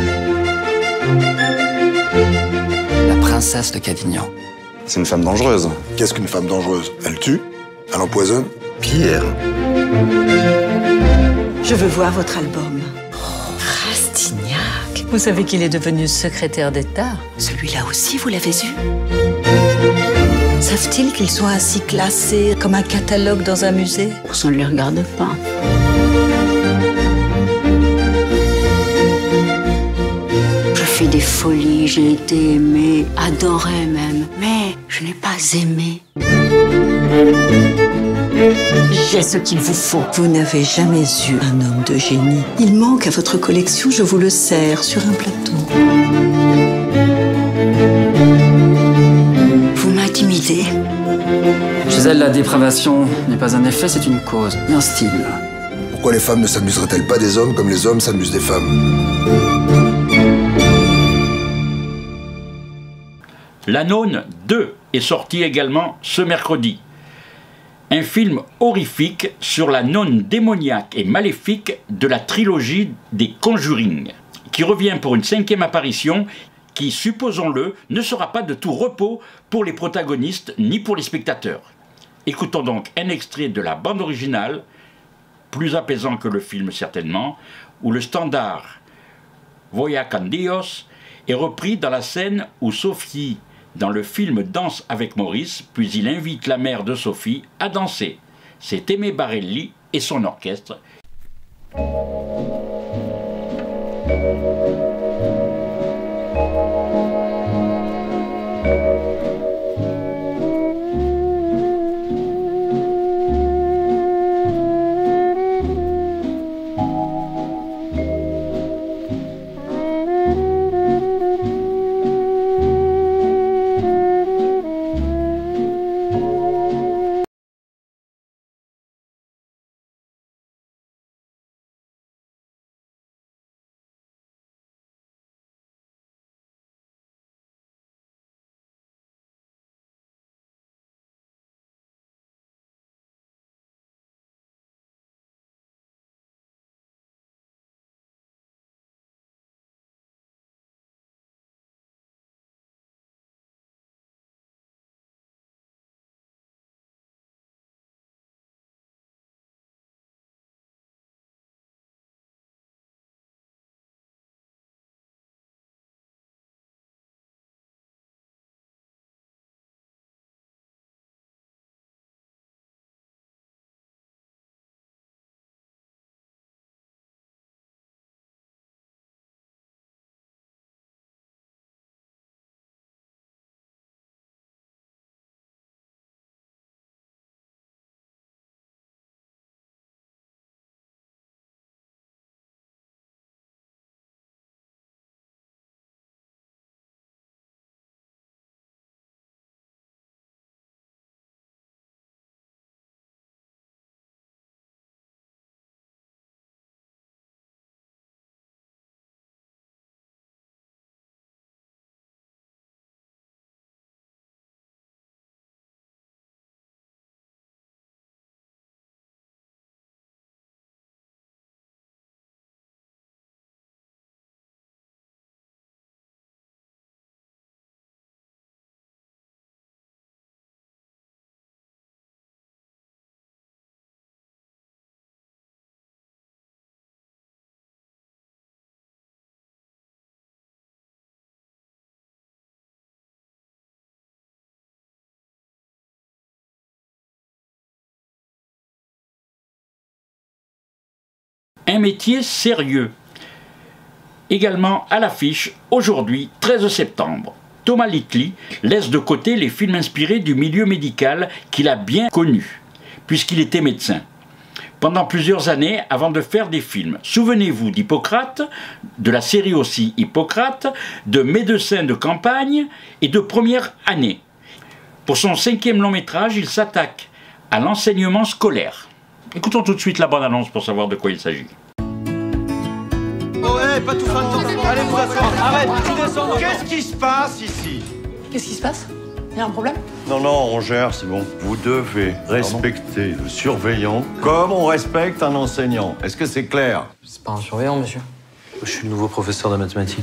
S5: La princesse de Cadignan.
S13: C'est une femme dangereuse.
S14: Qu'est-ce qu'une femme dangereuse? Elle tue? Elle empoisonne?
S13: Pierre.
S15: Je veux voir votre album.
S16: Oh, Rastignac. Vous savez qu'il est devenu secrétaire d'État?
S15: Celui-là aussi, vous l'avez eu? Savent-ils qu'ils sont ainsi classés comme un catalogue dans un musée?
S16: On ne les regarde pas.
S15: Je fais des folies, j'ai été aimée, adorée même, mais je n'ai pas aimé. J'ai ce qu'il vous faut. Vous n'avez jamais eu un homme de génie. Il manque à votre collection, je vous le sers sur un plateau. Vous m'intimidez.
S17: Chez elle, la dépravation n'est pas un effet, c'est une cause, un style.
S14: Pourquoi les femmes ne s'amuseraient-elles pas des hommes comme les hommes s'amusent des femmes?
S2: La Nonne deux est sorti également ce mercredi. Un film horrifique sur la nonne démoniaque et maléfique de la trilogie des Conjuring, qui revient pour une cinquième apparition qui, supposons-le, ne sera pas de tout repos pour les protagonistes ni pour les spectateurs. Écoutons donc un extrait de la bande originale, plus apaisant que le film certainement, où le standard Voya con Dios est repris dans la scène où Sophie, dans le film Danse avec Maurice, puis il invite la mère de Sophie à danser. C'est Aimé Barelli et son orchestre. Un métier sérieux. Également à l'affiche, aujourd'hui, treize septembre. Thomas Littley laisse de côté les films inspirés du milieu médical qu'il a bien connu, puisqu'il était médecin. Pendant plusieurs années, avant de faire des films. Souvenez-vous d'Hippocrate, de la série aussi Hippocrate, de Médecins de campagne et de Première année. Pour son cinquième long métrage, il s'attaque à l'enseignement scolaire. Écoutons tout de suite la bande-annonce pour savoir de quoi il s'agit.
S7: Oh, hey, pas tout ça le temps. Allez, vous asseoir. Arrête, tu descends. Qu'est-ce qui se passe ici?
S10: Qu'est-ce qui se passe? Y a un problème?
S18: Non, non, on gère, c'est bon. Vous devez respecter le surveillant comme on respecte un enseignant. Est-ce que c'est clair?
S17: C'est pas un surveillant, monsieur. Je suis le nouveau professeur de mathématiques.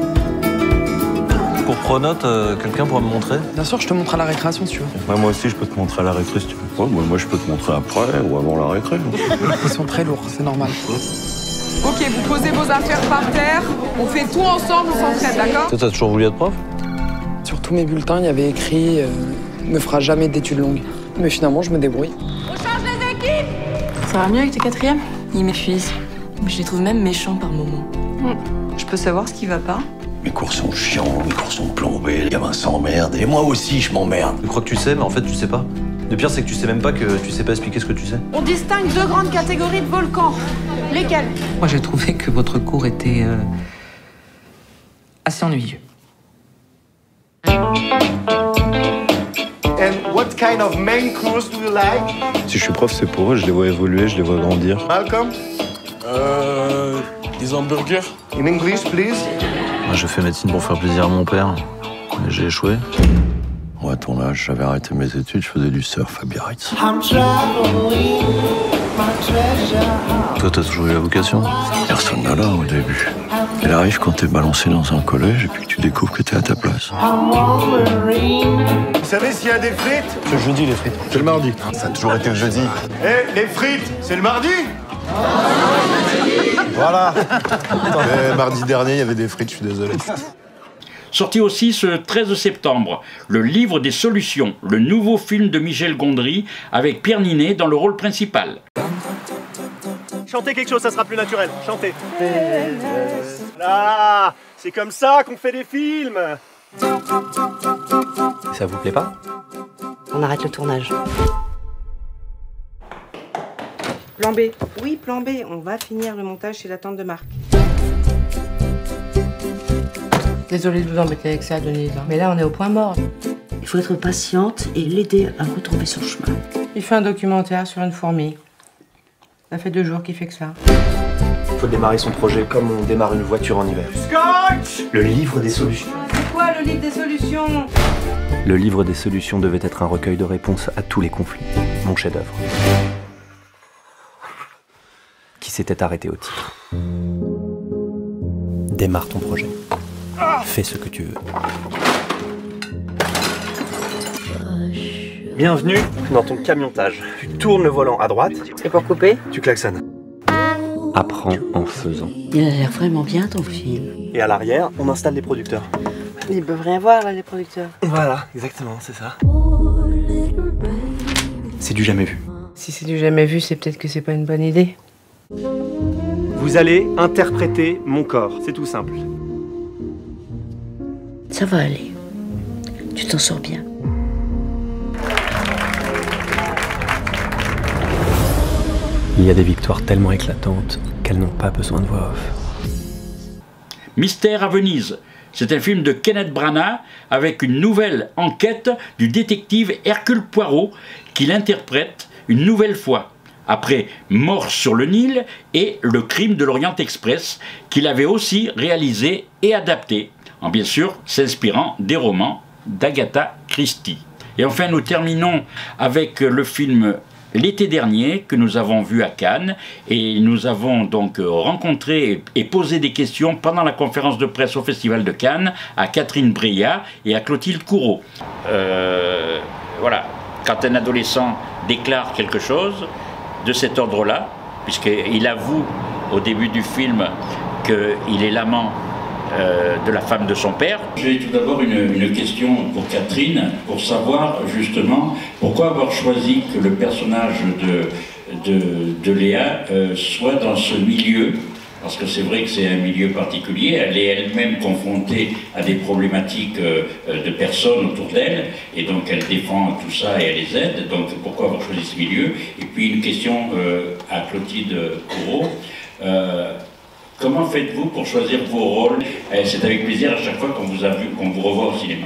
S11: Pour Pronote, euh, quelqu'un pourra me montrer?
S19: Bien sûr, je te montre à la récréation si tu veux.
S18: Ouais, moi aussi, je peux te montrer à la récré si tu veux. Ouais, moi, moi, je peux te montrer après ou avant la récré.
S19: Ils sont très lourds, c'est normal.
S20: Ok, vous posez vos affaires par terre, on fait tout ensemble, on s'entraide, d'accord?
S11: Toi, t'as toujours voulu être prof?
S19: Sur tous mes bulletins, il y avait écrit euh, « Ne fera jamais d'études longues ». Mais finalement, je me débrouille.
S20: On change les équipes!
S10: Ça va mieux avec tes quatrièmes?
S16: Il m'épuise. Je les trouve même méchants par moments.
S10: Mm.
S16: Je peux savoir ce qui va pas?
S18: Mes cours sont chiants, mes cours sont plombés, les gamins s'emmerdent, et moi aussi, je m'emmerde.
S11: Tu crois que tu sais, mais en fait, tu sais pas.
S21: Le pire, c'est que tu sais même pas que tu sais pas expliquer ce que tu sais.
S20: On distingue deux grandes catégories de volcans. Lesquelles?
S22: Moi, j'ai trouvé que votre cours était euh, assez ennuyeux.
S7: And what kind of main course do you like?
S23: Si je suis prof, c'est pour eux, je les vois évoluer, je les vois grandir.
S7: Malcolm?
S24: Euh... des hamburgers.
S7: In English, please.
S21: Moi, j'ai fait médecine pour faire plaisir à mon père, mais j'ai échoué.
S18: Moi, à ton âge, j'avais arrêté mes études, je faisais du surf à Biarritz. Toi, t'as toujours eu la vocation? Personne n'a là au début. Elle arrive quand t'es balancé dans un collège et puis que tu découvres que t'es à ta place.
S7: Vous savez s'il y a des frites?
S23: C'est le jeudi, les frites.
S14: C'est le mardi. Ça a toujours été le jeudi.
S7: Eh, les frites, c'est le mardi?
S14: Voilà. Mais mardi dernier, il y avait des frites, je suis désolé.
S2: Sorti aussi ce treize septembre, Le Livre des Solutions, le nouveau film de Michel Gondry avec Pierre Ninet dans le rôle principal.
S25: Chantez quelque chose, ça sera plus naturel. Chantez. Là, c'est comme ça qu'on fait des films.
S21: Ça vous plaît pas?
S26: On arrête le tournage.
S27: Plan B. Oui, plan B. On va finir le montage chez la tante de Marc.
S22: Désolée de vous embêter avec ça, Denise, mais là, on est au point mort.
S15: Il faut être patiente et l'aider à retrouver son chemin.
S27: Il fait un documentaire sur une fourmi. Ça fait deux jours qu'il fait que ça.
S21: Il faut démarrer son projet comme on démarre une voiture en hiver.
S27: Scotch!
S21: Le livre des solutions.
S27: C'est quoi le livre des solutions?
S21: Le livre des solutions devait être un recueil de réponses à tous les conflits. Mon chef-d'œuvre. Qui s'était arrêté au titre. Démarre ton projet. Fais ce que tu veux. Bienvenue dans ton camiontage. Tu tournes le volant à droite.
S27: Et pour couper?
S21: Tu klaxonnes. Apprends en faisant.
S15: Il a l'air vraiment bien ton film.
S21: Et à l'arrière, on installe les producteurs.
S27: Ils peuvent rien voir là, les producteurs.
S21: Voilà, exactement, c'est ça. C'est du jamais vu.
S27: Si c'est du jamais vu, c'est peut-être que c'est pas une bonne idée.
S25: Vous allez interpréter mon corps, c'est tout simple.
S15: Ça va aller. Tu t'en sors bien.
S21: Il y a des victoires tellement éclatantes qu'elles n'ont pas besoin de voix off.
S2: Mystère à Venise. C'est un film de Kenneth Branagh avec une nouvelle enquête du détective Hercule Poirot qui l'interprète une nouvelle fois. Après Mort sur le Nil et Le Crime de l'Orient Express qu'il avait aussi réalisé et adapté, en bien sûr s'inspirant des romans d'Agatha Christie. Et enfin nous terminons avec le film L'été dernier que nous avons vu à Cannes et nous avons donc rencontré et posé des questions pendant la conférence de presse au Festival de Cannes à Catherine Breillat et à Clotilde Courreau. Euh, voilà, quand un adolescent déclare quelque chose de cet ordre-là, puisqu'il avoue au début du film qu'il est l'amant Euh, de la femme de son père. J'ai tout d'abord une, une question pour Catherine, pour savoir justement pourquoi avoir choisi que le personnage de, de, de Léa euh, soit dans ce milieu, parce que c'est vrai que c'est un milieu particulier, elle est elle-même confrontée à des problématiques euh, de personnes autour d'elle, et donc elle défend tout ça et elle les aide, donc pourquoi avoir choisi ce milieu? Et puis une question euh, à Clotilde Courreau. Euh, Comment faites-vous pour choisir vos rôles? C'est avec plaisir à chaque fois qu'on vous a vu, qu'on vous revoit au cinéma.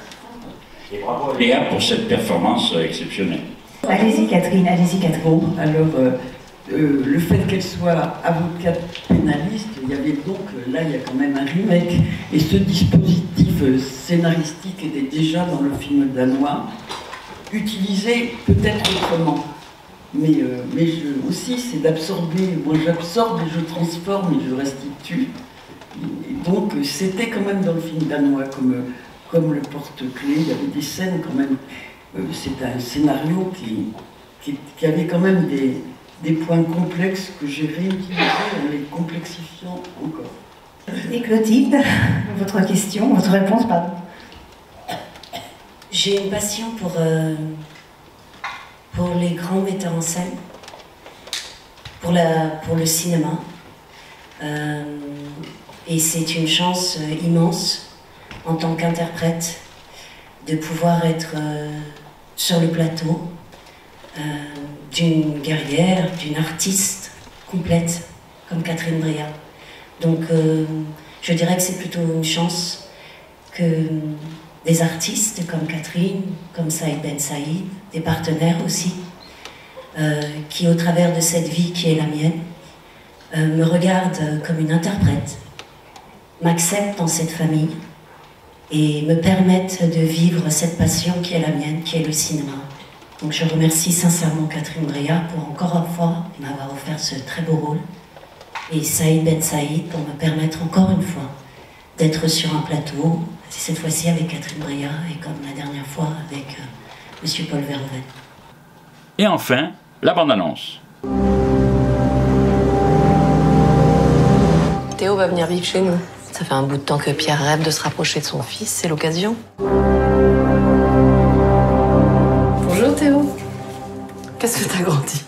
S2: Et bravo Léa pour cette performance exceptionnelle.
S28: Allez-y Catherine, allez-y Catherine. Alors, euh, euh, le fait qu'elle soit avocate pénaliste, il y avait donc, là il y a quand même un remake. Et ce dispositif scénaristique était déjà dans le film danois, utilisé peut-être autrement. Mais, euh, mais je, aussi, c'est d'absorber. Moi, j'absorbe et je transforme et je restitue. Et donc, c'était quand même dans le film danois, comme, comme le porte-clés. Il y avait des scènes quand même. Euh, c'était un scénario qui, qui, qui avait quand même des, des points complexes que j'ai réutilisés en les complexifiant encore. Et Clotilde, votre question, votre réponse, pardon.
S29: J'ai une passion pour... Euh... pour les grands metteurs en scène, pour, la, pour le cinéma. Euh, et c'est une chance euh, immense, en tant qu'interprète, de pouvoir être euh, sur le plateau euh, d'une guerrière, d'une artiste complète, comme Catherine Breillat. Donc euh, je dirais que c'est plutôt une chance que des artistes comme Catherine, comme Saïd Ben Saïd, des partenaires aussi, euh, qui au travers de cette vie qui est la mienne, euh, me regardent comme une interprète, m'acceptent dans cette famille et me permettent de vivre cette passion qui est la mienne, qui est le cinéma. Donc je remercie sincèrement Catherine Breillat pour encore une fois m'avoir offert ce très beau rôle, et Saïd Ben Saïd pour me permettre encore une fois d'être sur un plateau, cette fois-ci avec Catherine Breillat et comme la dernière fois avec euh, Monsieur Paul Verhoeven.
S2: Et enfin, la bande-annonce.
S10: Théo va venir vivre chez nous. Ça fait un bout de temps que Pierre rêve de se rapprocher de son fils, c'est l'occasion. Bonjour Théo. Qu'est-ce que t'as grandi?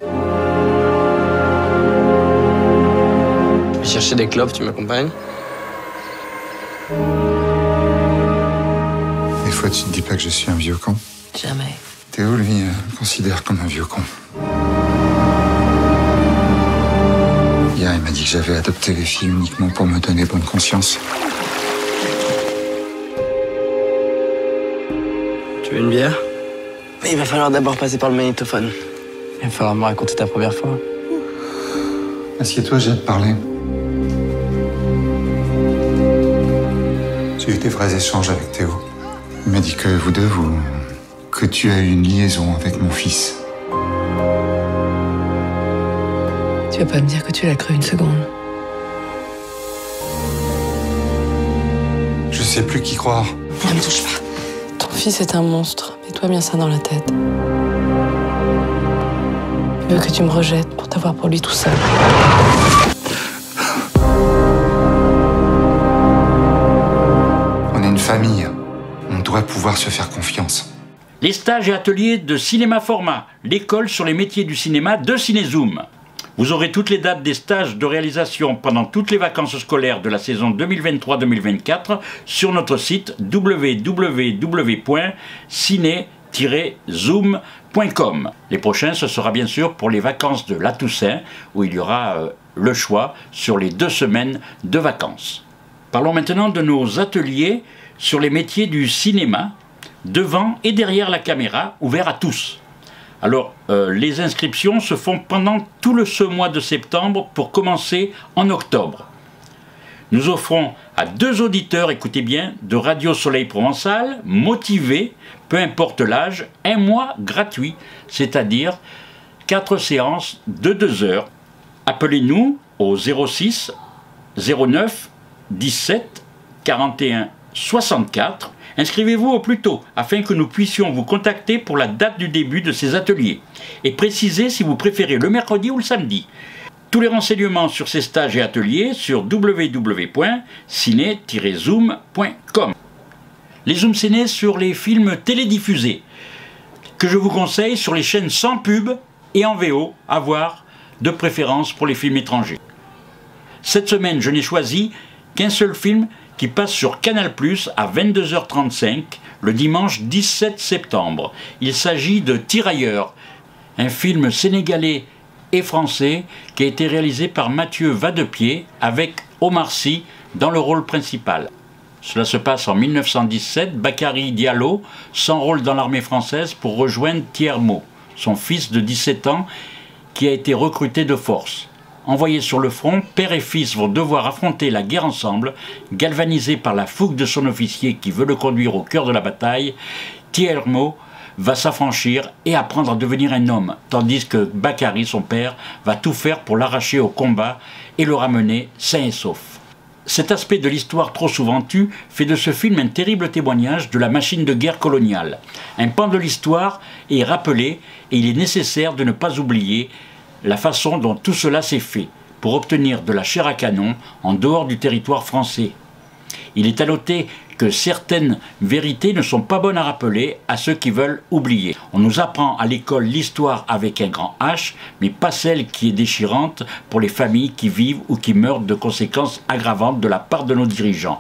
S1: Je vais chercher des clopes, tu m'accompagnes?
S3: Des fois, tu te dis pas que je suis un vieux con?
S10: Jamais.
S3: Théo, lui, euh, me considère comme un vieux con. Hier, il m'a dit que j'avais adopté les filles uniquement pour me donner bonne conscience.
S1: Tu veux une bière? Mais il va falloir d'abord passer par le magnétophone. Il va falloir me raconter ta première fois.
S3: Assieds-toi, j'ai à te parler. J'ai eu des vrais échanges avec Théo. Il m'a dit que vous deux, vous... que tu as eu une liaison avec mon fils.
S10: Tu vas pas me dire que tu l'as cru une seconde.
S3: Je sais plus qui croire.
S10: Ne me touche pas. Ton fils est un monstre. Mets-toi bien ça dans la tête. Il veut que tu me rejettes pour t'avoir pour lui tout seul.
S3: On est une famille. On doit pouvoir se faire confiance.
S2: Les stages et ateliers de Cinéma Format, l'école sur les métiers du cinéma de Cinézoom. Vous aurez toutes les dates des stages de réalisation pendant toutes les vacances scolaires de la saison deux mille vingt-trois deux mille vingt-quatre sur notre site w w w point ciné tiret zoom point com. Les prochains, ce sera bien sûr pour les vacances de la Toussaint, où il y aura euh, le choix sur les deux semaines de vacances. Parlons maintenant de nos ateliers sur les métiers du cinéma, devant et derrière la caméra, ouverts à tous. Alors, euh, les inscriptions se font pendant tout le, ce mois de septembre pour commencer en octobre. Nous offrons à deux auditeurs, écoutez bien, de Radio Soleil Provençal, motivés, peu importe l'âge, un mois gratuit, c'est-à-dire quatre séances de deux heures. Appelez-nous au zéro six zéro neuf dix-sept quarante et un soixante-quatre. Inscrivez-vous au plus tôt afin que nous puissions vous contacter pour la date du début de ces ateliers. Et précisez si vous préférez le mercredi ou le samedi. Tous les renseignements sur ces stages et ateliers sur w w w point ciné tiret zoom point com. Les zooms ciné sur les films télédiffusés, que je vous conseille sur les chaînes sans pub et en V O, à voir de préférence pour les films étrangers. Cette semaine, je n'ai choisi qu'un seul film qui passe sur Canal plus, à vingt-deux heures trente-cinq, le dimanche dix-sept septembre. Il s'agit de Tirailleurs, un film sénégalais et français qui a été réalisé par Mathieu Vadepied avec Omar Sy dans le rôle principal. Cela se passe en mille neuf cent dix-sept, Bakary Diallo s'enrôle dans l'armée française pour rejoindre Thiermo, son fils de dix-sept ans qui a été recruté de force. Envoyés sur le front, père et fils vont devoir affronter la guerre ensemble. Galvanisé par la fougue de son officier qui veut le conduire au cœur de la bataille, Thiermo va s'affranchir et apprendre à devenir un homme, tandis que Bakary, son père, va tout faire pour l'arracher au combat et le ramener sain et sauf. Cet aspect de l'histoire trop souvent tue fait de ce film un terrible témoignage de la machine de guerre coloniale. Un pan de l'histoire est rappelé et il est nécessaire de ne pas oublier la façon dont tout cela s'est fait pour obtenir de la chair à canon en dehors du territoire français. Il est à noter que certaines vérités ne sont pas bonnes à rappeler à ceux qui veulent oublier. On nous apprend à l'école l'histoire avec un grand H, mais pas celle qui est déchirante pour les familles qui vivent ou qui meurent de conséquences aggravantes de la part de nos dirigeants.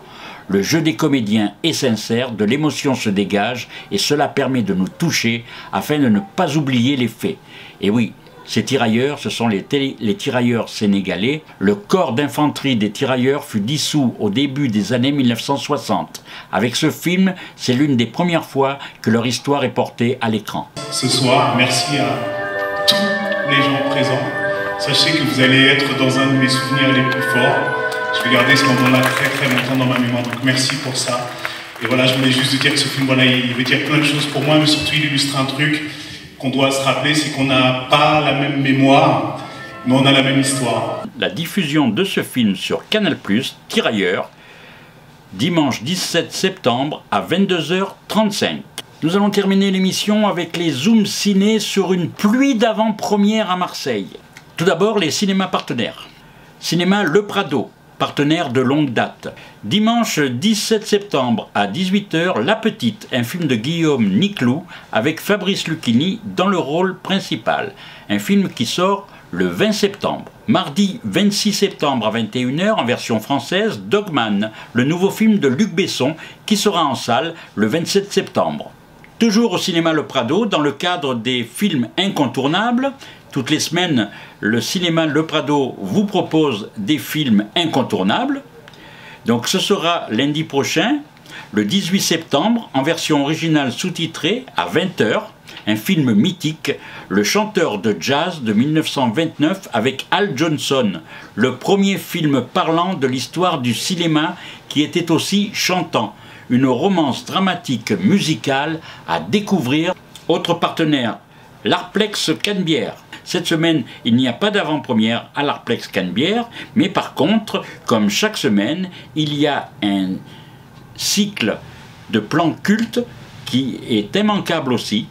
S2: Le jeu des comédiens est sincère, de l'émotion se dégage et cela permet de nous toucher afin de ne pas oublier les faits. Et oui, ces tirailleurs, ce sont les, les tirailleurs sénégalais. Le corps d'infanterie des tirailleurs fut dissous au début des années mille neuf cent soixante. Avec ce film, c'est l'une des premières fois que leur histoire est portée à l'écran.
S4: Ce soir, merci à tous les gens présents. Sachez que vous allez être dans un de mes souvenirs les plus forts. Je vais garder ce moment-là très très longtemps dans ma mémoire, donc merci pour ça. Et voilà, je voulais juste dire que ce film, voilà, il veut dire plein de choses pour moi, mais surtout il illustre un truc qu'on doit se rappeler, c'est qu'on n'a pas la même mémoire, mais on a la même histoire.
S2: La diffusion de ce film sur Canal plus, Tirailleurs, dimanche dix-sept septembre à vingt-deux heures trente-cinq. Nous allons terminer l'émission avec les zooms ciné sur une pluie d'avant-première à Marseille. Tout d'abord, les cinémas partenaires. Cinéma Le Prado, partenaire de longue date. Dimanche dix-sept septembre à dix-huit heures, La Petite, un film de Guillaume Niclou avec Fabrice Lucchini dans le rôle principal. Un film qui sort le vingt septembre. Mardi vingt-six septembre à vingt et une heures, en version française, Dogman, le nouveau film de Luc Besson qui sera en salle le vingt-sept septembre. Toujours au cinéma Le Prado, dans le cadre des films incontournables. Toutes les semaines, le cinéma Le Prado vous propose des films incontournables. Donc ce sera lundi prochain, le dix-huit septembre, en version originale sous-titrée à vingt heures, un film mythique, Le chanteur de jazz de mille neuf cent vingt-neuf avec Al Johnson, le premier film parlant de l'histoire du cinéma qui était aussi chantant. Une romance dramatique musicale à découvrir. Autre partenaire, l'Arplex Canebière. Cette semaine, il n'y a pas d'avant-première à l'Arplex Canebière, mais par contre, comme chaque semaine, il y a un cycle de plans cultes qui est immanquable aussi.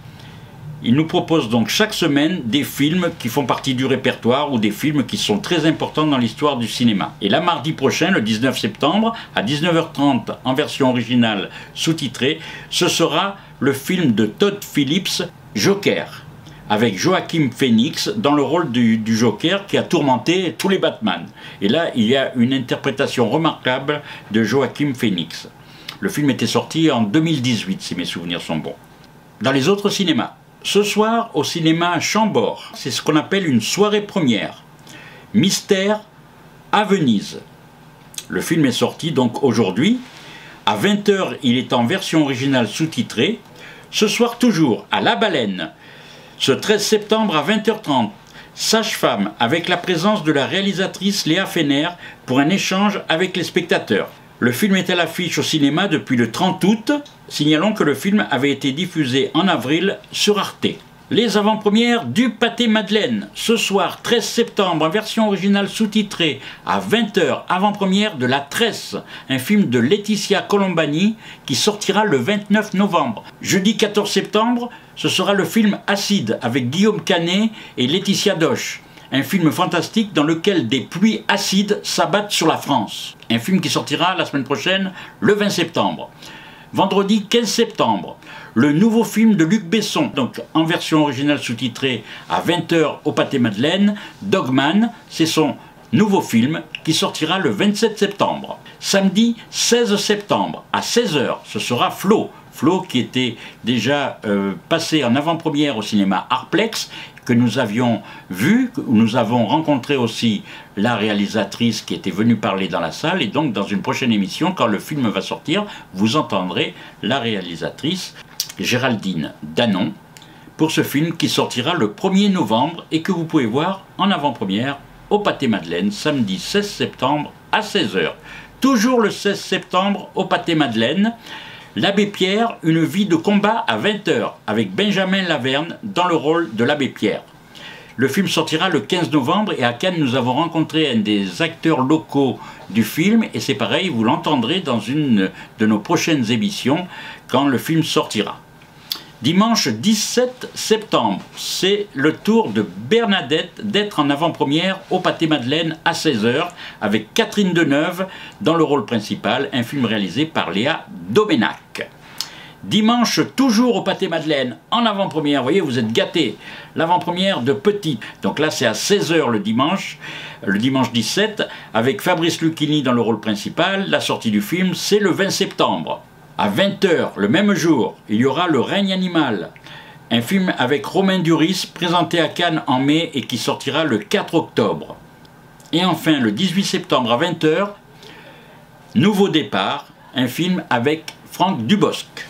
S2: Il nous propose donc chaque semaine des films qui font partie du répertoire ou des films qui sont très importants dans l'histoire du cinéma. Et là, mardi prochain, le dix-neuf septembre, à dix-neuf heures trente, en version originale sous-titrée, ce sera le film de Todd Phillips, Joker, avec Joaquin Phoenix dans le rôle du, du Joker qui a tourmenté tous les Batman. Et là, il y a une interprétation remarquable de Joaquin Phoenix. Le film était sorti en deux mille dix-huit, si mes souvenirs sont bons. Dans les autres cinémas, ce soir, au cinéma Chambord, c'est ce qu'on appelle une soirée première. Mystère à Venise. Le film est sorti donc aujourd'hui. À vingt heures, il est en version originale sous-titrée. Ce soir toujours, à La Baleine, ce treize septembre à vingt heures trente, Sage-Femme, avec la présence de la réalisatrice Léa Fener pour un échange avec les spectateurs. Le film est à l'affiche au cinéma depuis le trente août. Signalons que le film avait été diffusé en avril sur Arte. Les avant-premières du Pâté Madeleine. Ce soir, treize septembre, en version originale sous-titrée, à vingt heures, avant-première de La Tresse, un film de Laetitia Colombani qui sortira le vingt-neuf novembre. Jeudi quatorze septembre, ce sera le film Acide avec Guillaume Canet et Laetitia Doche. Un film fantastique dans lequel des pluies acides s'abattent sur la France. Un film qui sortira la semaine prochaine, le vingt septembre. Vendredi quinze septembre, le nouveau film de Luc Besson, donc en version originale sous-titrée à vingt heures au Pâté Madeleine, Dogman, c'est son nouveau film qui sortira le vingt-sept septembre. Samedi seize septembre à seize heures, ce sera Flo. Flo qui était déjà euh, passé en avant-première au cinéma Arplex, que nous avions vu, où nous avons rencontré aussi la réalisatrice qui était venue parler dans la salle, et donc dans une prochaine émission, quand le film va sortir, vous entendrez la réalisatrice Géraldine Danon pour ce film qui sortira le premier novembre et que vous pouvez voir en avant-première au Pâté Madeleine, samedi seize septembre à seize heures. Toujours le seize septembre au Pâté Madeleine, L'Abbé Pierre, une vie de combat à vingt heures, avec Benjamin Laverne dans le rôle de l'Abbé Pierre. Le film sortira le quinze novembre et à Cannes, nous avons rencontré un des acteurs locaux du film et c'est pareil, vous l'entendrez dans une de nos prochaines émissions quand le film sortira. Dimanche dix-sept septembre, c'est le tour de Bernadette d'être en avant-première au Pâté Madeleine à seize heures avec Catherine Deneuve dans le rôle principal, un film réalisé par Léa Doménac. Dimanche, toujours au Pâté Madeleine, en avant-première. Vous voyez, vous êtes gâtés. L'avant-première de Petit. Donc là, c'est à seize heures le dimanche, le dimanche dix-sept, avec Fabrice Lucchini dans le rôle principal. La sortie du film, c'est le vingt septembre. À vingt heures, le même jour, il y aura Le règne animal. Un film avec Romain Duris, présenté à Cannes en mai et qui sortira le quatre octobre. Et enfin, le dix-huit septembre à vingt heures, Nouveau départ, un film avec Franck Dubosc.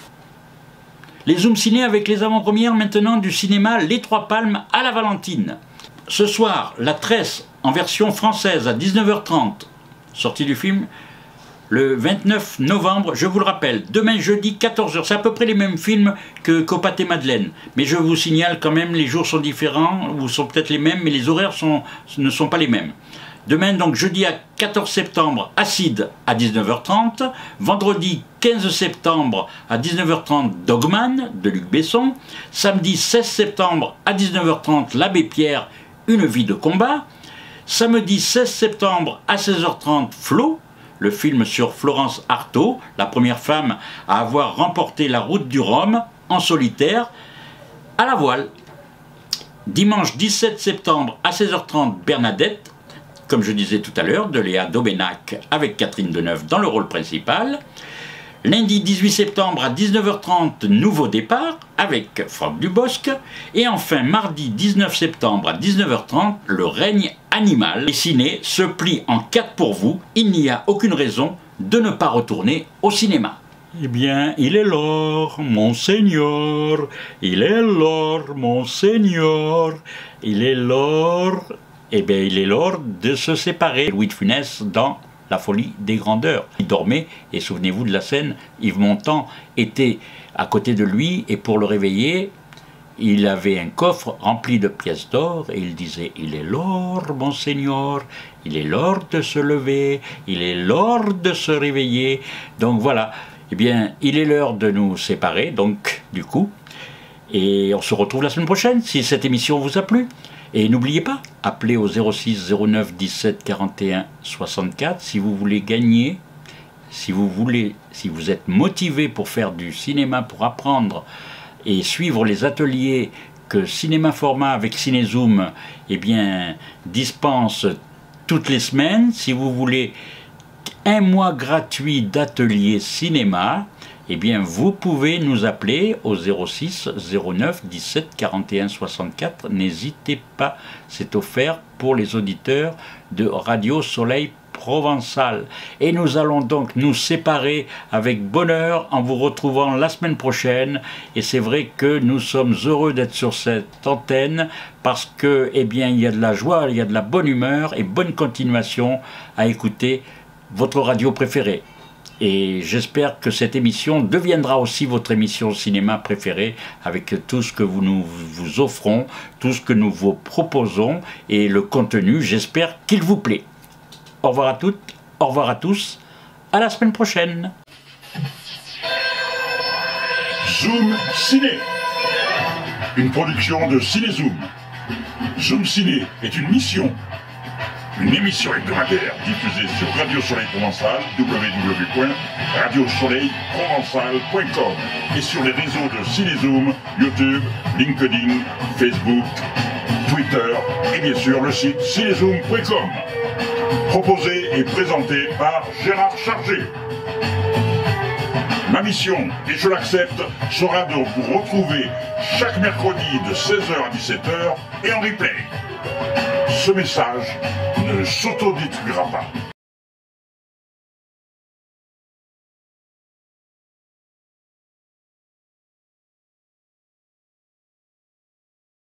S2: Les Zooms Ciné avec les avant-premières maintenant du cinéma Les Trois Palmes à la Valentine. Ce soir, La Tresse en version française à dix-neuf heures trente, sortie du film le vingt-neuf novembre, je vous le rappelle. Demain jeudi quatorze heures, c'est à peu près les mêmes films que qu'au Pâté Madeleine. Mais je vous signale quand même, les jours sont différents, ou sont peut-être les mêmes, mais les horaires sont, ne sont pas les mêmes. Demain, donc jeudi à quatorze septembre, Acide à dix-neuf heures trente. Vendredi quinze septembre à dix-neuf heures trente, Dogman de Luc Besson. Samedi seize septembre à dix-neuf heures trente, L'Abbé Pierre, Une vie de combat. Samedi seize septembre à seize heures trente, Flo, le film sur Florence Artaud, la première femme à avoir remporté la route du Rhum en solitaire à la voile. Dimanche dix-sept septembre à seize heures trente, Bernadette, comme je disais tout à l'heure, de Léa Dobenac avec Catherine Deneuve dans le rôle principal. Lundi dix-huit septembre à dix-neuf heures trente, Nouveau départ avec Franck Dubosc. Et enfin, mardi dix-neuf septembre à dix-neuf heures trente, Le règne animal. Les ciné se plient en quatre pour vous. Il n'y a aucune raison de ne pas retourner au cinéma. Eh bien, il est l'heure, monseigneur. Il est l'heure, monseigneur. Il est l'heure... Eh bien, il est l'heure de se séparer. Louis de Funès dans La folie des grandeurs. Il dormait, et souvenez-vous de la scène, Yves Montand était à côté de lui, et pour le réveiller, il avait un coffre rempli de pièces d'or, et il disait « Il est l'heure, monseigneur, il est l'heure de se lever, il est l'heure de se réveiller. » Donc voilà, eh bien, il est l'heure de nous séparer, donc, du coup, et on se retrouve la semaine prochaine, si cette émission vous a plu. Et n'oubliez pas, appelez au zéro six zéro neuf dix-sept quarante et un soixante-quatre si vous voulez gagner, si vous voulez, si vous êtes motivé pour faire du cinéma, pour apprendre et suivre les ateliers que Cinéma Format avec Cinézoom eh bien, dispense toutes les semaines. Si vous voulez un mois gratuit d'atelier cinéma, eh bien, vous pouvez nous appeler au zéro six zéro neuf dix-sept quarante et un soixante-quatre. N'hésitez pas, c'est offert pour les auditeurs de Radio Soleil Provençal. Et nous allons donc nous séparer avec bonheur en vous retrouvant la semaine prochaine. Et c'est vrai que nous sommes heureux d'être sur cette antenne parce que, eh bien, il y a de la joie, il y a de la bonne humeur et bonne continuation à écouter votre radio préférée. Et j'espère que cette émission deviendra aussi votre émission cinéma préférée avec tout ce que vous nous vous offrons, tout ce que nous vous proposons et le contenu, j'espère qu'il vous plaît. Au revoir à toutes, au revoir à tous, à la semaine prochaine.
S5: Zoom Ciné, une production de Cinézoom. Zoom Ciné est une mission. Une émission hebdomadaire diffusée sur Radio Soleil Provençal, w w w point radio soleil provençal point com et sur les réseaux de Cinézoom, YouTube, LinkedIn, Facebook, Twitter et bien sûr le site cinézoom point com. Proposé et présenté par Gérard Chargé. Ma mission, et je l'accepte, sera de vous retrouver chaque mercredi de seize heures à dix-sept heures et en replay. Ce message ne s'autodétruira pas.